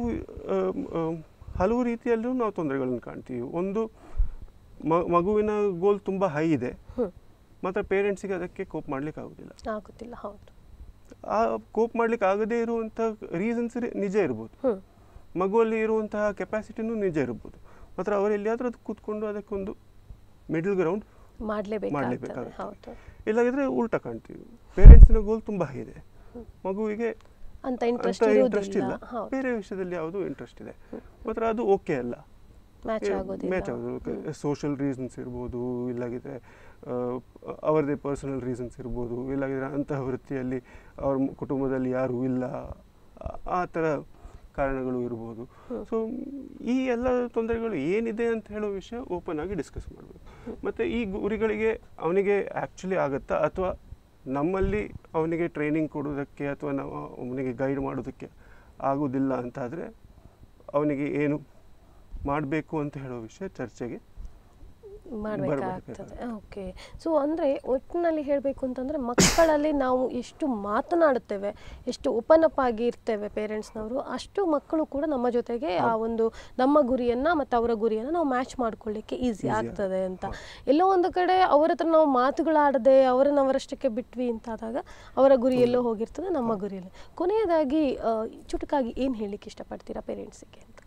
ಹಲವು ರೀತಿಯಲ್ಲೂ ನಾವು ತೊಂದರೆಗಳನ್ನು ಕಾಣ್ತೀವಿ. ಒಂದು ಮಗುವಿನ ಗೋಲ್ ತುಂಬ ಹೈ ಇದೆ, ಮಾತ್ರ ಪೇರೆಂಟ್ಸಿಗೆ ಅದಕ್ಕೆ ಕೋಪ್ ಮಾಡ್ಲಿಕ್ಕೆ ಆಗೋದಿಲ್ಲ ಆಗೋದಿಲ್ಲ ಹೌದು. ಆ ಕೋಪ್ ಮಾಡ್ಲಿಕ್ಕೆ ಆಗದೇ ಇರುವಂಥ ರೀಸನ್ಸ್ ನಿಜ ಇರ್ಬೋದು, ಮಗುವಲ್ಲಿ ಇರುವಂತಹ ಕೆಪಾಸಿಟಿನೂ ನಿಜ ಇರ್ಬೋದು, ಮಾತ್ರ ಅವರು ಎಲ್ಲಿಯಾದರೂ ಅದು ಕೂತ್ಕೊಂಡು ಅದಕ್ಕೊಂದು ಮಿಡಲ್ ಗ್ರೌಂಡ್ ಮಾಡಲೇಬೇಕಾಗುತ್ತೆ. ಇಲ್ಲಾಗಿದ್ರೆ ಉಲ್ಟಾ ಕಾಣ್ತೀವಿ, ಪೇರೆಂಟ್ಸಿನ ಗೋಲ್ ತುಂಬ ಹೈ ಇದೆ, ಮಗುವಿಗೆ ಅಂತ ಇಂಟ್ರೆಸ್ಟ್ ಇಲ್ಲ, ಬೇರೆ ವಿಷಯದಲ್ಲಿ ಯಾವುದು ಇಂಟ್ರೆಸ್ಟ್ ಇದೆ, ಮಾತ್ರ ಅದು ಓಕೆ ಅಲ್ಲ, ಮ್ಯಾಚ್ ಆಗೋದು. ಸೋಷಿಯಲ್ ರೀಸನ್ಸ್ ಇರ್ಬೋದು, ಇಲ್ಲಾಗಿದ್ರೆ ಅವರದೇ ಪರ್ಸನಲ್ ರೀಸನ್ಸ್ ಇರ್ಬೋದು, ಇಲ್ಲಾಗಿದ್ರೆ ಅಂತಹ ವೃತ್ತಿಯಲ್ಲಿ ಅವ್ರ ಕುಟುಂಬದಲ್ಲಿ ಯಾರೂ ಇಲ್ಲ, ಆ ಥರ ಕಾರಣಗಳು ಇರ್ಬೋದು. ಸೊ ಈ ಎಲ್ಲ ತೊಂದರೆಗಳು ಏನಿದೆ ಅಂತ ಹೇಳೋ ವಿಷಯ ಓಪನ್ ಆಗಿ ಡಿಸ್ಕಸ್ ಮಾಡಬೇಕು. ಮತ್ತು ಈ ಗುರಿಗಳಿಗೆ ಅವನಿಗೆ ಆ್ಯಕ್ಚುಲಿ ಆಗುತ್ತಾ ಅಥವಾ ನಮ್ಮಲ್ಲಿ ಅವನಿಗೆ ಟ್ರೈನಿಂಗ್ ಕೊಡೋದಕ್ಕೆ ಅಥವಾ ನಾವು ಅವನಿಗೆ ಗೈಡ್ ಮಾಡೋದಕ್ಕೆ ಆಗೋದಿಲ್ಲ ಅಂತಾದರೆ ಅವನಿಗೆ ಏನು ಮಾಡಬೇಕು ಅಂತ ಹೇಳೋ ವಿಷಯ ಚರ್ಚೆಗೆ ಮಾಡಬೇಕಾಗ್ತದೆ. ಓಕೆ. ಸೊ ಅಂದರೆ ಒಟ್ಟಿನಲ್ಲಿ ಹೇಳಬೇಕು ಅಂತಂದರೆ ಮಕ್ಕಳಲ್ಲಿ ನಾವು ಎಷ್ಟು ಮಾತನಾಡುತ್ತೇವೆ, ಎಷ್ಟು ಓಪನ್ ಅಪ್ ಆಗಿ ಇರ್ತೇವೆ ಪೇರೆಂಟ್ಸ್ನವರು, ಅಷ್ಟು ಮಕ್ಕಳು ಕೂಡ ನಮ್ಮ ಜೊತೆಗೆ ಆ ಒಂದು ನಮ್ಮ ಗುರಿಯನ್ನು ಮತ್ತು ಅವರ ಗುರಿಯನ್ನು ನಾವು ಮ್ಯಾಚ್ ಮಾಡ್ಕೊಳ್ಳಿಕ್ಕೆ ಈಸಿ ಆಗ್ತದೆ ಅಂತ. ಎಲ್ಲೋ ಒಂದು ಕಡೆ ಅವರ ಹತ್ರ ನಾವು ಮಾತುಗಳಾಡದೆ ಅವರನ್ನು ಅವರಷ್ಟಕ್ಕೆ ಬಿಟ್ವಿ ಅಂತಾದಾಗ ಅವರ ಗುರಿ ಎಲ್ಲೋ ಹೋಗಿರ್ತದೆ, ನಮ್ಮ ಗುರಿಯಲ್ಲಿ. ಕೊನೆಯದಾಗಿ ಚುಟುಕಾಗಿ ಏನು ಹೇಳಲಿಕ್ಕೆ ಇಷ್ಟಪಡ್ತೀರಾ ಪೇರೆಂಟ್ಸಿಗೆ ಅಂತ?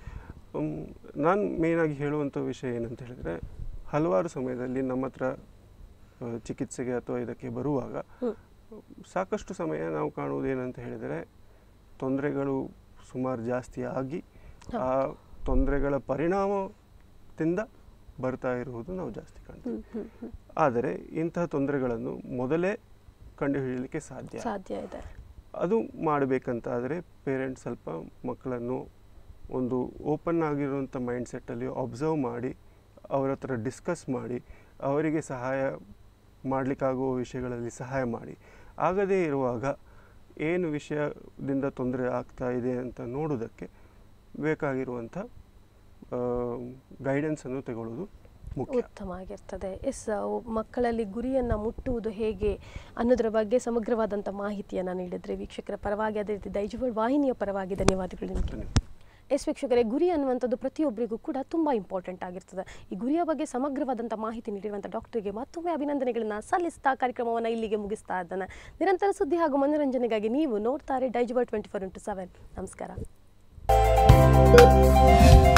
ನಾನು ಮೇಯ್ನಾಗಿ ಹೇಳುವಂಥ ವಿಷಯ ಏನಂತ ಹೇಳಿದರೆ, ಹಲವಾರು ಸಮಯದಲ್ಲಿ ನಮ್ಮ ಹತ್ರ ಚಿಕಿತ್ಸೆಗೆ ಅಥವಾ ಇದಕ್ಕೆ ಬರುವಾಗ ಸಾಕಷ್ಟು ಸಮಯ ನಾವು ಕಾಣುವುದು ಏನಂತ ಹೇಳಿದರೆ, ತೊಂದರೆಗಳು ಸುಮಾರು ಜಾಸ್ತಿ ಆಗಿ ಆ ತೊಂದರೆಗಳ ಪರಿಣಾಮದಿಂದ ಬರ್ತಾ ಇರುವುದು ನಾವು ಜಾಸ್ತಿ ಕಾಣ್ತೀವಿ. ಆದರೆ ಇಂತಹ ತೊಂದರೆಗಳನ್ನು ಮೊದಲೇ ಕಂಡುಹಿಡಿಯಲಿಕ್ಕೆ ಸಾಧ್ಯ ಸಾಧ್ಯ ಇದೆ. ಅದು ಮಾಡಬೇಕಂತಾದರೆ ಪೇರೆಂಟ್ಸ್ ಸ್ವಲ್ಪ ಮಕ್ಕಳನ್ನು ಒಂದು ಓಪನ್ ಆಗಿರುವಂಥ ಮೈಂಡ್ಸೆಟ್ಟಲ್ಲಿ ಅಬ್ಸರ್ವ್ ಮಾಡಿ ಅವರ ಹತ್ರ ಡಿಸ್ಕಸ್ ಮಾಡಿ ಅವರಿಗೆ ಸಹಾಯ ಮಾಡಲಿಕ್ಕಾಗುವ ವಿಷಯಗಳಲ್ಲಿ ಸಹಾಯ ಮಾಡಿ, ಆಗದೇ ಇರುವಾಗ ಏನು ವಿಷಯದಿಂದ ತೊಂದರೆ ಆಗ್ತಾ ಇದೆ ಅಂತ ನೋಡೋದಕ್ಕೆ ಬೇಕಾಗಿರುವಂಥ ಗೈಡೆನ್ಸನ್ನು ತಗೊಳ್ಳೋದು ಮುಖ್ಯ. ಉತ್ತಮ ಆಗಿರ್ತದೆ. ಎಸ್, ಮಕ್ಕಳಲ್ಲಿ ಗುರಿಯನ್ನು ಮುಟ್ಟುವುದು ಹೇಗೆ ಅನ್ನೋದರ ಬಗ್ಗೆ ಸಮಗ್ರವಾದಂಥ ಮಾಹಿತಿಯನ್ನು ನೀಡಿದರೆ ವೀಕ್ಷಕರ ಪರವಾಗಿ, ಅದೇ ರೀತಿ ದೈಜವರ್ಲ್ಡ್ ವಾಹಿನಿಯ ಪರವಾಗಿ ಧನ್ಯವಾದಗಳು ನಿಮಗೆ. ಎಸ್ ವೀಕ್ಷಕರೇ, ಗುರಿ ಅನ್ನುವಂಥದ್ದು ಪ್ರತಿಯೊಬ್ಬರಿಗೂ ಕೂಡ ತುಂಬ ಇಂಪಾರ್ಟೆಂಟ್ ಆಗಿರ್ತದೆ. ಈ ಗುರಿಯ ಬಗ್ಗೆ ಸಮಗ್ರವಾದಂಥ ಮಾಹಿತಿ ನೀಡಿರುವಂಥ ಡಾಕ್ಟರ್ಗೆ ಮತ್ತೊಮ್ಮೆ ಅಭಿನಂದನೆಗಳನ್ನು ಸಲ್ಲಿಸ್ತಾ ಕಾರ್ಯಕ್ರಮವನ್ನು ಇಲ್ಲಿಗೆ ಮುಗಿಸ್ತಾ ಇದ್ದಾನೆ. ನಿರಂತರ ಸುದ್ದಿ ಹಾಗೂ ಮನೋರಂಜನೆಗಾಗಿ ನೀವು ನೋಡ್ತಾರೆ Daijiworld twenty four into seven. ನಮಸ್ಕಾರ.